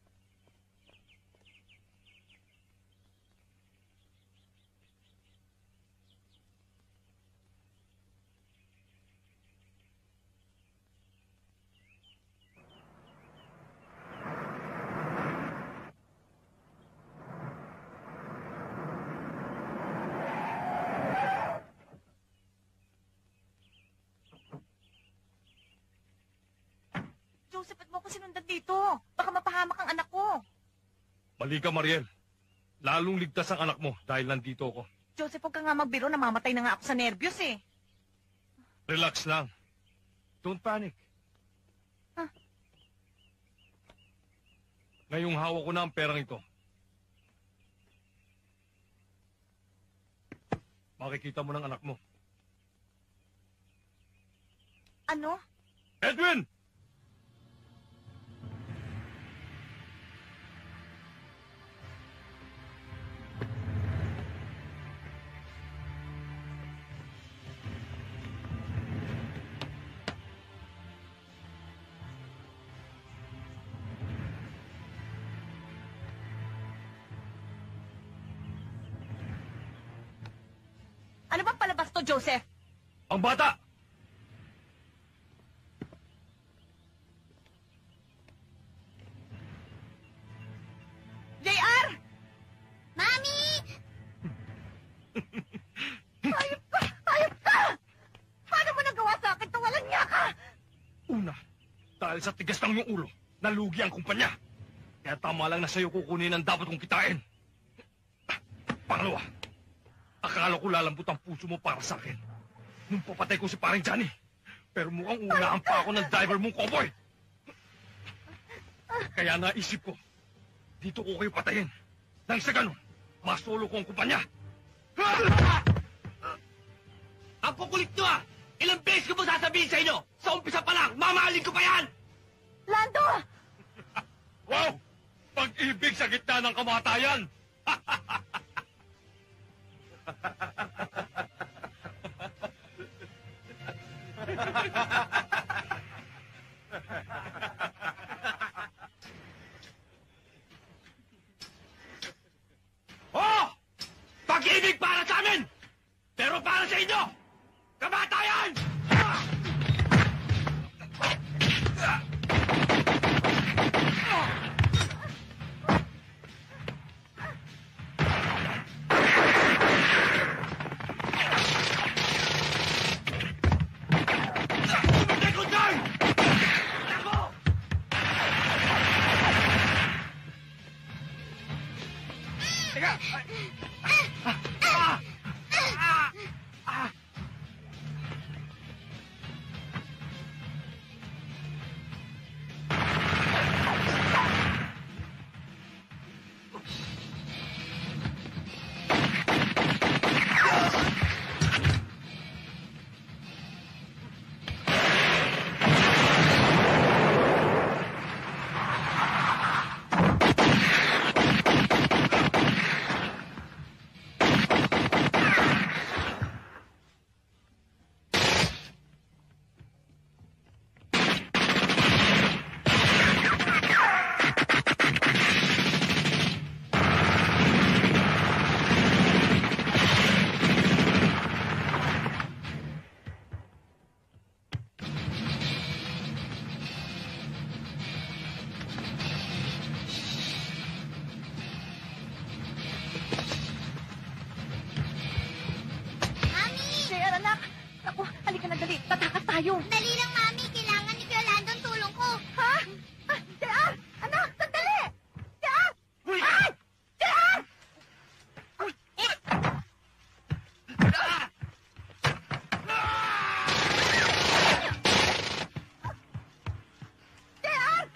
Joseph, ba't mo ko sinundan dito? Baka mapahamak ang anak ko.
Mali ka, Mariel. Lalong ligtas ang anak mo dahil nandito ako.
Joseph, huwag ka nga magbiro. Namamatay na nga ako sa nervyos eh.
Relax lang. Don't panic.
Huh?
Ngayong hawak ko na ang perang ito. Makikita mo ng anak mo.
Ano?
Edwin!
Ano bang palabas to, Joseph?
Ang bata!
J R!
Mami!
Hayop ka! Hayop ka! Paano mo nagawa sa akin to? Walang niya ka!
Una, dahil sa tigas ng iyong ulo, nalugi ang kumpanya. Kaya tama lang na sa'yo kukunin ang dapat kong kitain. Pangalawa, akala ko lalambot ang puso mo para sa akin. Nung papatay ko si paring Johnny. Pero mukhang unahan pa ako ng driver mong cowboy. Kaya naisip ko, dito ko kayo patayin. Nang sa ganun, masolo ko ang kumpanya.
Ang kukulit nyo ah! Ilang beses ko ba sasabihin sa inyo? Sa umpisa pa lang, mamahalin ko pa yan!
Lando!
Wow! Pag-ibig sa gitna ng kamatayan!
Oh! Pag-ibig para sa amin! Pero para sa inyo, kamatayan!
Naku, halika na dali. Tatakas tayo.
Dali lang, Mami. Kailangan ni Yolanda ang tulong ko.
Ha? Ah, J R! Anak, sandali! J R! Ay! J R! J R!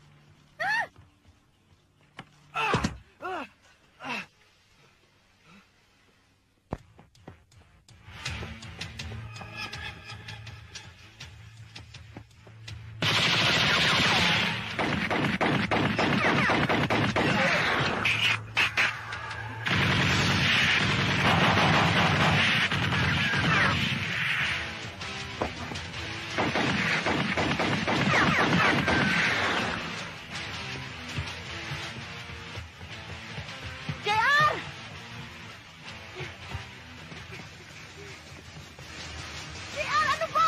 J R! J R, ano ba?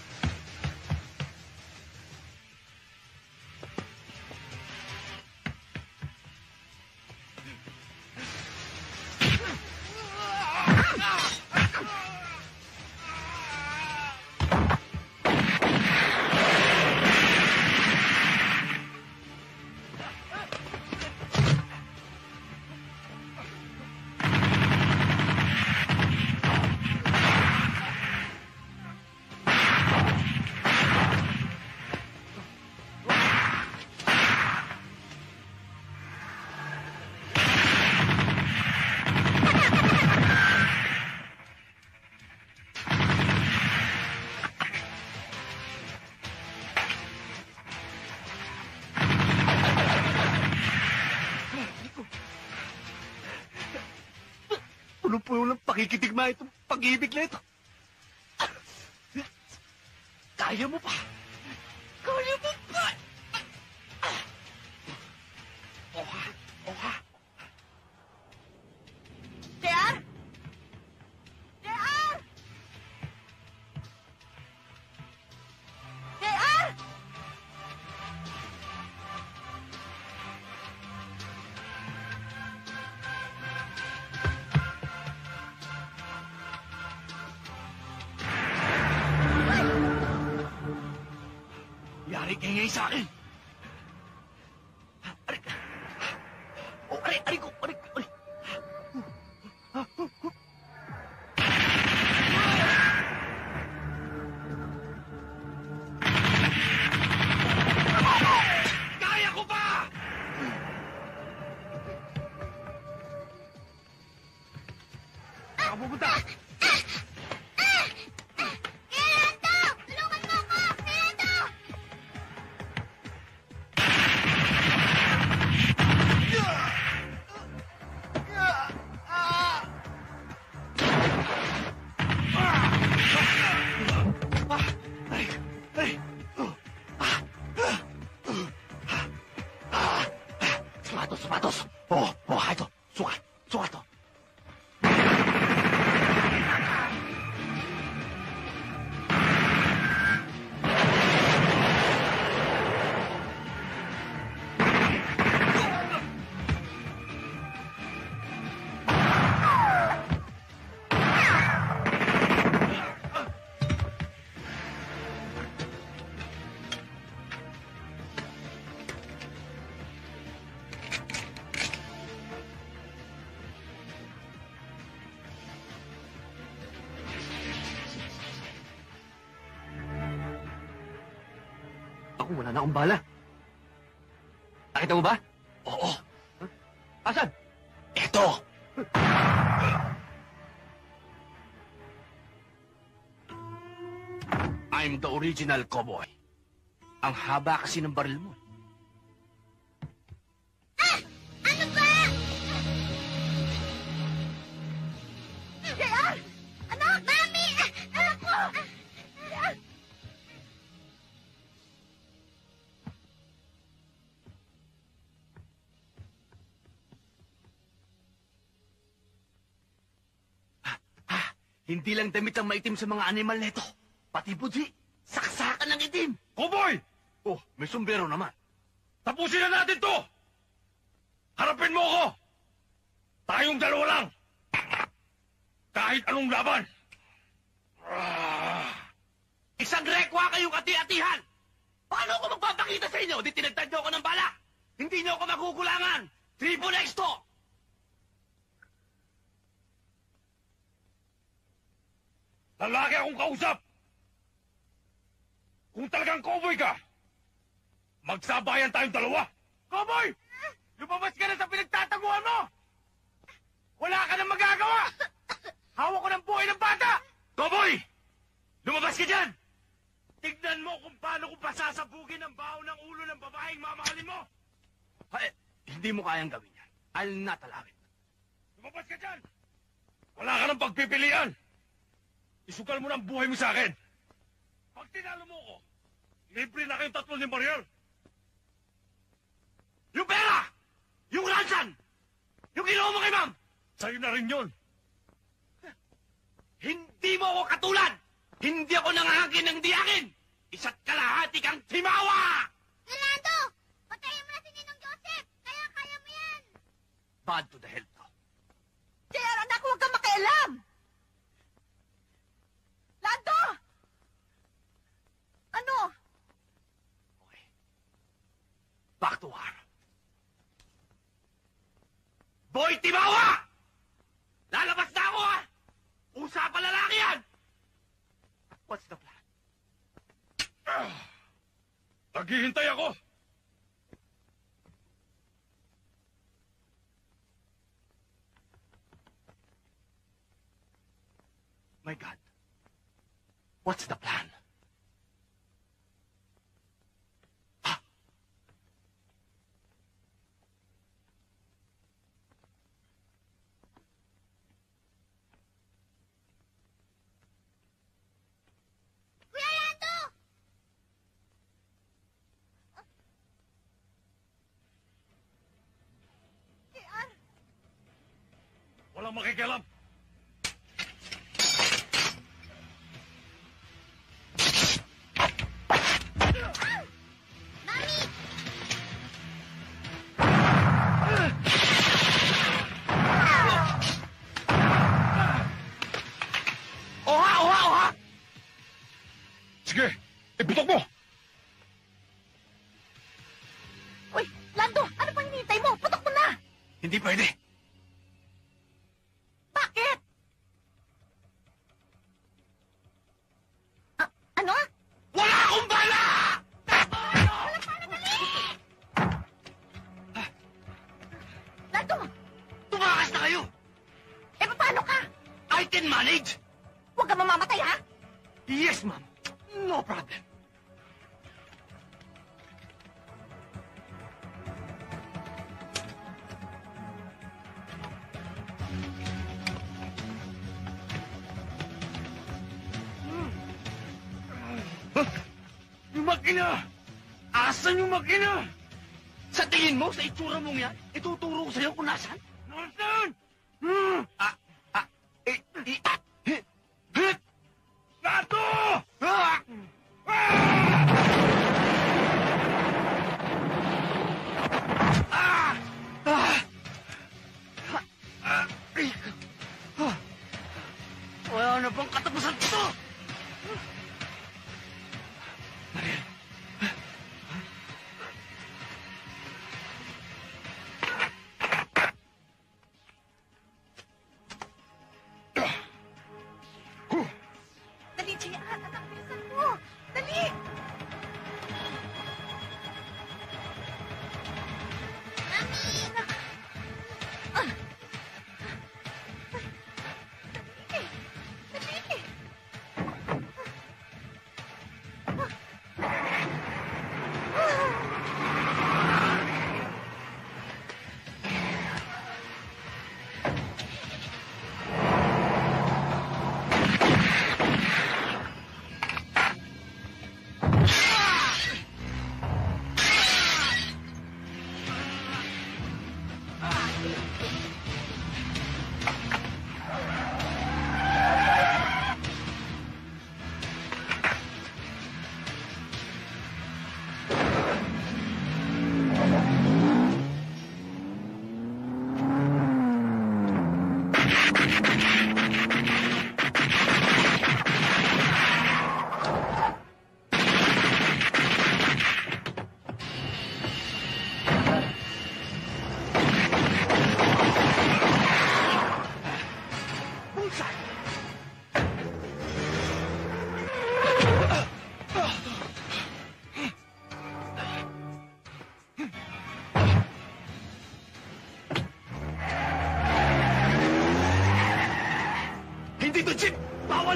Puno-puno ng pakikitigma itong pag-ibig na ito. Kaya mo pa. Kaya mo pa. Oha, oha.
J R! J R! J R!
Yari kayo ngayon sa akin. Aray ka. Oh, aray, aray ko, aray ko, aray. Kaya ko pa! Saan pupunta?
Yolanda! Tulungan mo ako! Yolanda!
Sapatos, sapatos. Oh, oh, ito. Sukat, sukat to. Ako, wala na akong bala. Nakita mo ba? Oo. Huh? Asan? Ito! I'm the original cowboy. Ang haba kasi ng baril mo.
Ano ba?
J R!
Anak! Mami! Anak ko!
Hindi lang damit ang maitim sa mga animal neto. Pati budhi, saksakan ng itim.
Cowboy!
Oh, may sombrero naman.
Tapusin na natin to! Harapin mo ako! Tayong dalawa lang! Kahit anong laban! Ah!
Isang rekwa kayong ati-atihan! Paano ako magpapakita sa inyo? Di tinagtad niyo ako ng bala! Hindi niyo ako makukulangan! Triple X to!
Lalaki akong kausap! Kung talagang cowboy ka, magsabayan tayong dalawa!
Cowboy! Lumabas ka na sa pinagtataguan mo! Wala ka nang magagawa! Hawak ko ng buhay ng bata!
Cowboy! Lumabas ka dyan!
Tignan mo kung paano ko pasasabugin ang baho ng ulo ng babaeng mamahalin mo!
Ay, hindi mo kayang gawin yan. I'll not allow it.
Lumabas ka dyan! Wala ka ng pagpipilian! Isugal mo ng buhay mo sa akin! Pag tinalo mo ko, libre na kayong tatlo ni Mariel!
Yung pera! Yung ransan! Yung ginawa mo kay ma'am!
Sa'yo na rin yun!
Hindi mo ako katulad! Hindi ako nangangkin ng di akin! Isa't kalahati kang timawa!
Rolando! Patayin mo na si Ninong Joseph! Kaya kaya mo yan!
Bad to the health to.
J R, anak, huwag kang makialam! Lando! Ano?
Okay. Back to war. Boy Timawa! Lalabas na ako, ha! Usapan lalaki yan! What's the plan?
Ah, naghihintay ako!
My God. What's the plan?
Kuya Lando!
J R!
Walang makikialam!
Oha! Oha! Oha!
Sige, iputok mo!
Uy, Lando, ano pang hinihintay mo? Putok mo na!
Hindi pwede.
Bakit? Ah, ano?
Wala akong bala!
Lando!
Tumakas na kayo!
Eh, paano ka?
I can manage!
Huwag ka mamamatay, ha?
Yes, ma'am. No problem.
Yung makina! Asan yung makina?
Sa tingin mo, sa itsura mong yan, ituturo ko sa'yo kung nasan?
Nasaan?
Hmm. Ah, ah, eh, eh, ah, hit, hit!
Gato!
Ah! Ah! Ah! Ah! Ay! Ah! Wala na bang katapusan to? Mariel.
Dali, J R, anak, bilisan mo! Dali! Ah. Dali! Dali!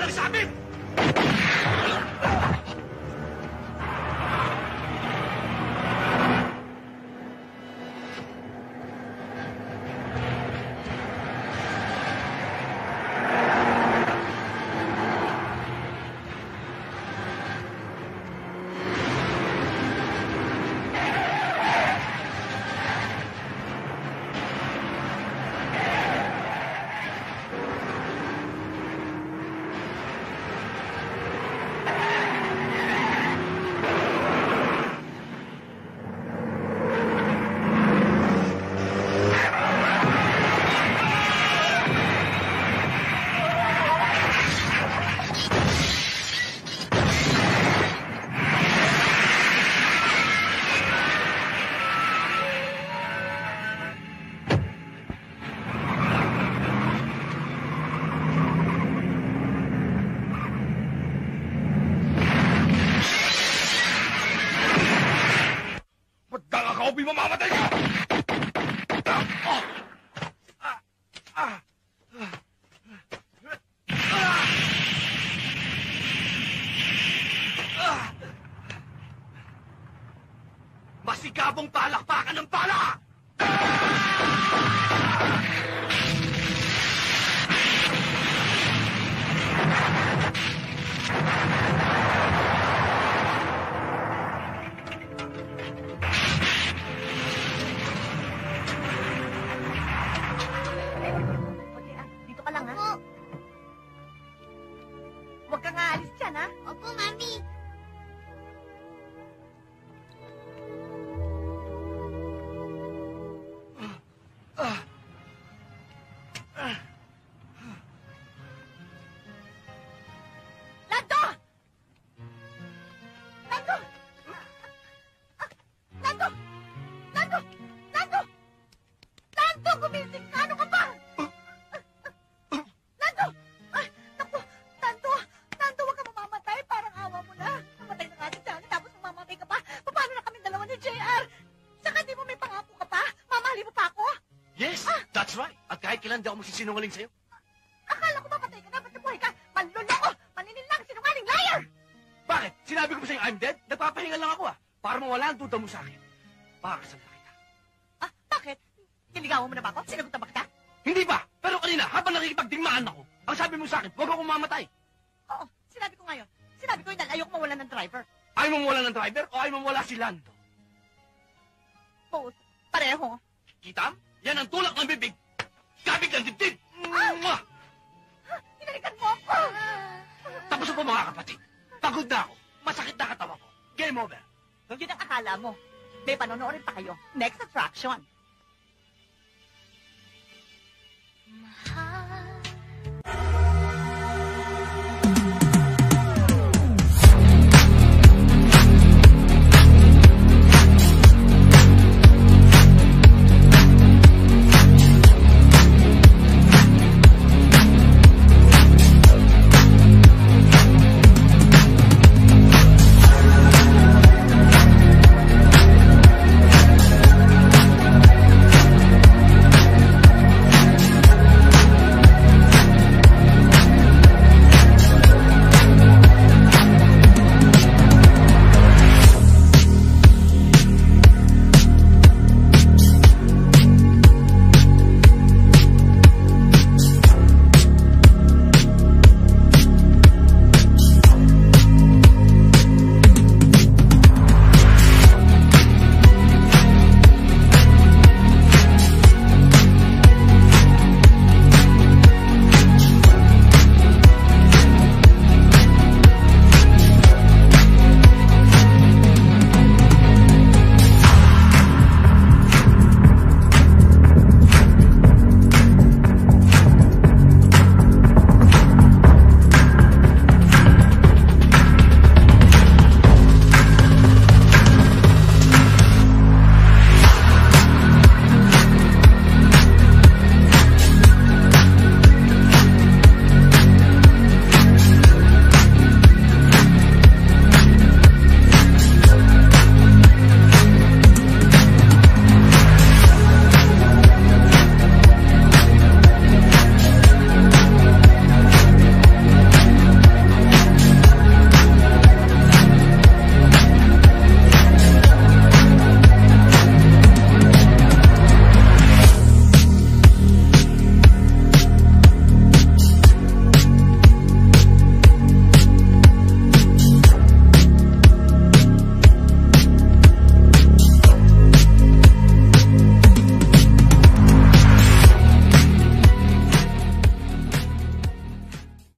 lang sa amin!
Bobby, mamamatay ka! Ah! Ah! Ah! Ah! Masigabong palakpakan ng pala!
Huwag kang aalis dyan, ha?
Opo, Mami.
Ah!
Lando! Lando! Ah! Lando! Lando! Lando! Lando, gumising ka! Ano ka ba? Lando! Ay, naku! Lando! Lando, huwag ka mamamatay. Parang awa mo na. Namatay na nga si Johnny, tapos mamamatay ka pa. Paano na kami dalawa ni J R? Saka di mo may pangako ka pa? Mamahalin mo pa ako?
Yes, that's right. At kahit kailan di ako magsisinungaling sa'yo.
Akala ko mapatay ka na, ba't nabuhay ka? Manluloko! Maninilang, sinungaling, liar!
Bakit? Sinabi ko ba sa'yo I'm dead? Nagpapahinga lang ako ah. Para mawala ang duda mo sa akin. Para sa kita.
Ah, bakit? Niligawan mo na ba ako? Sinagutan ba kita?
Hindi ba? Pero kanina, habang nakikipagdigmaan ako, ang sabi mo sa akin, huwag akong mamatay.
Oo, sinabi ko ngayon. Sinabi ko yun, ayoko mawala ng driver.
Ayaw mo mawala ng driver o ayaw mo mawala si Lando?
Both. Pareho.
Kita? Yan ang tulak ng bibig. Kabig ng dibdib.
Ah!
Mwah!
Hinalikan mo ako!
Tapos na po mga kapatid. Pagod na ako. Masakit na katawa ko. Game over.
Yun ang akala mo. May panonoorin pa kayo. Next attraction.
Mahal.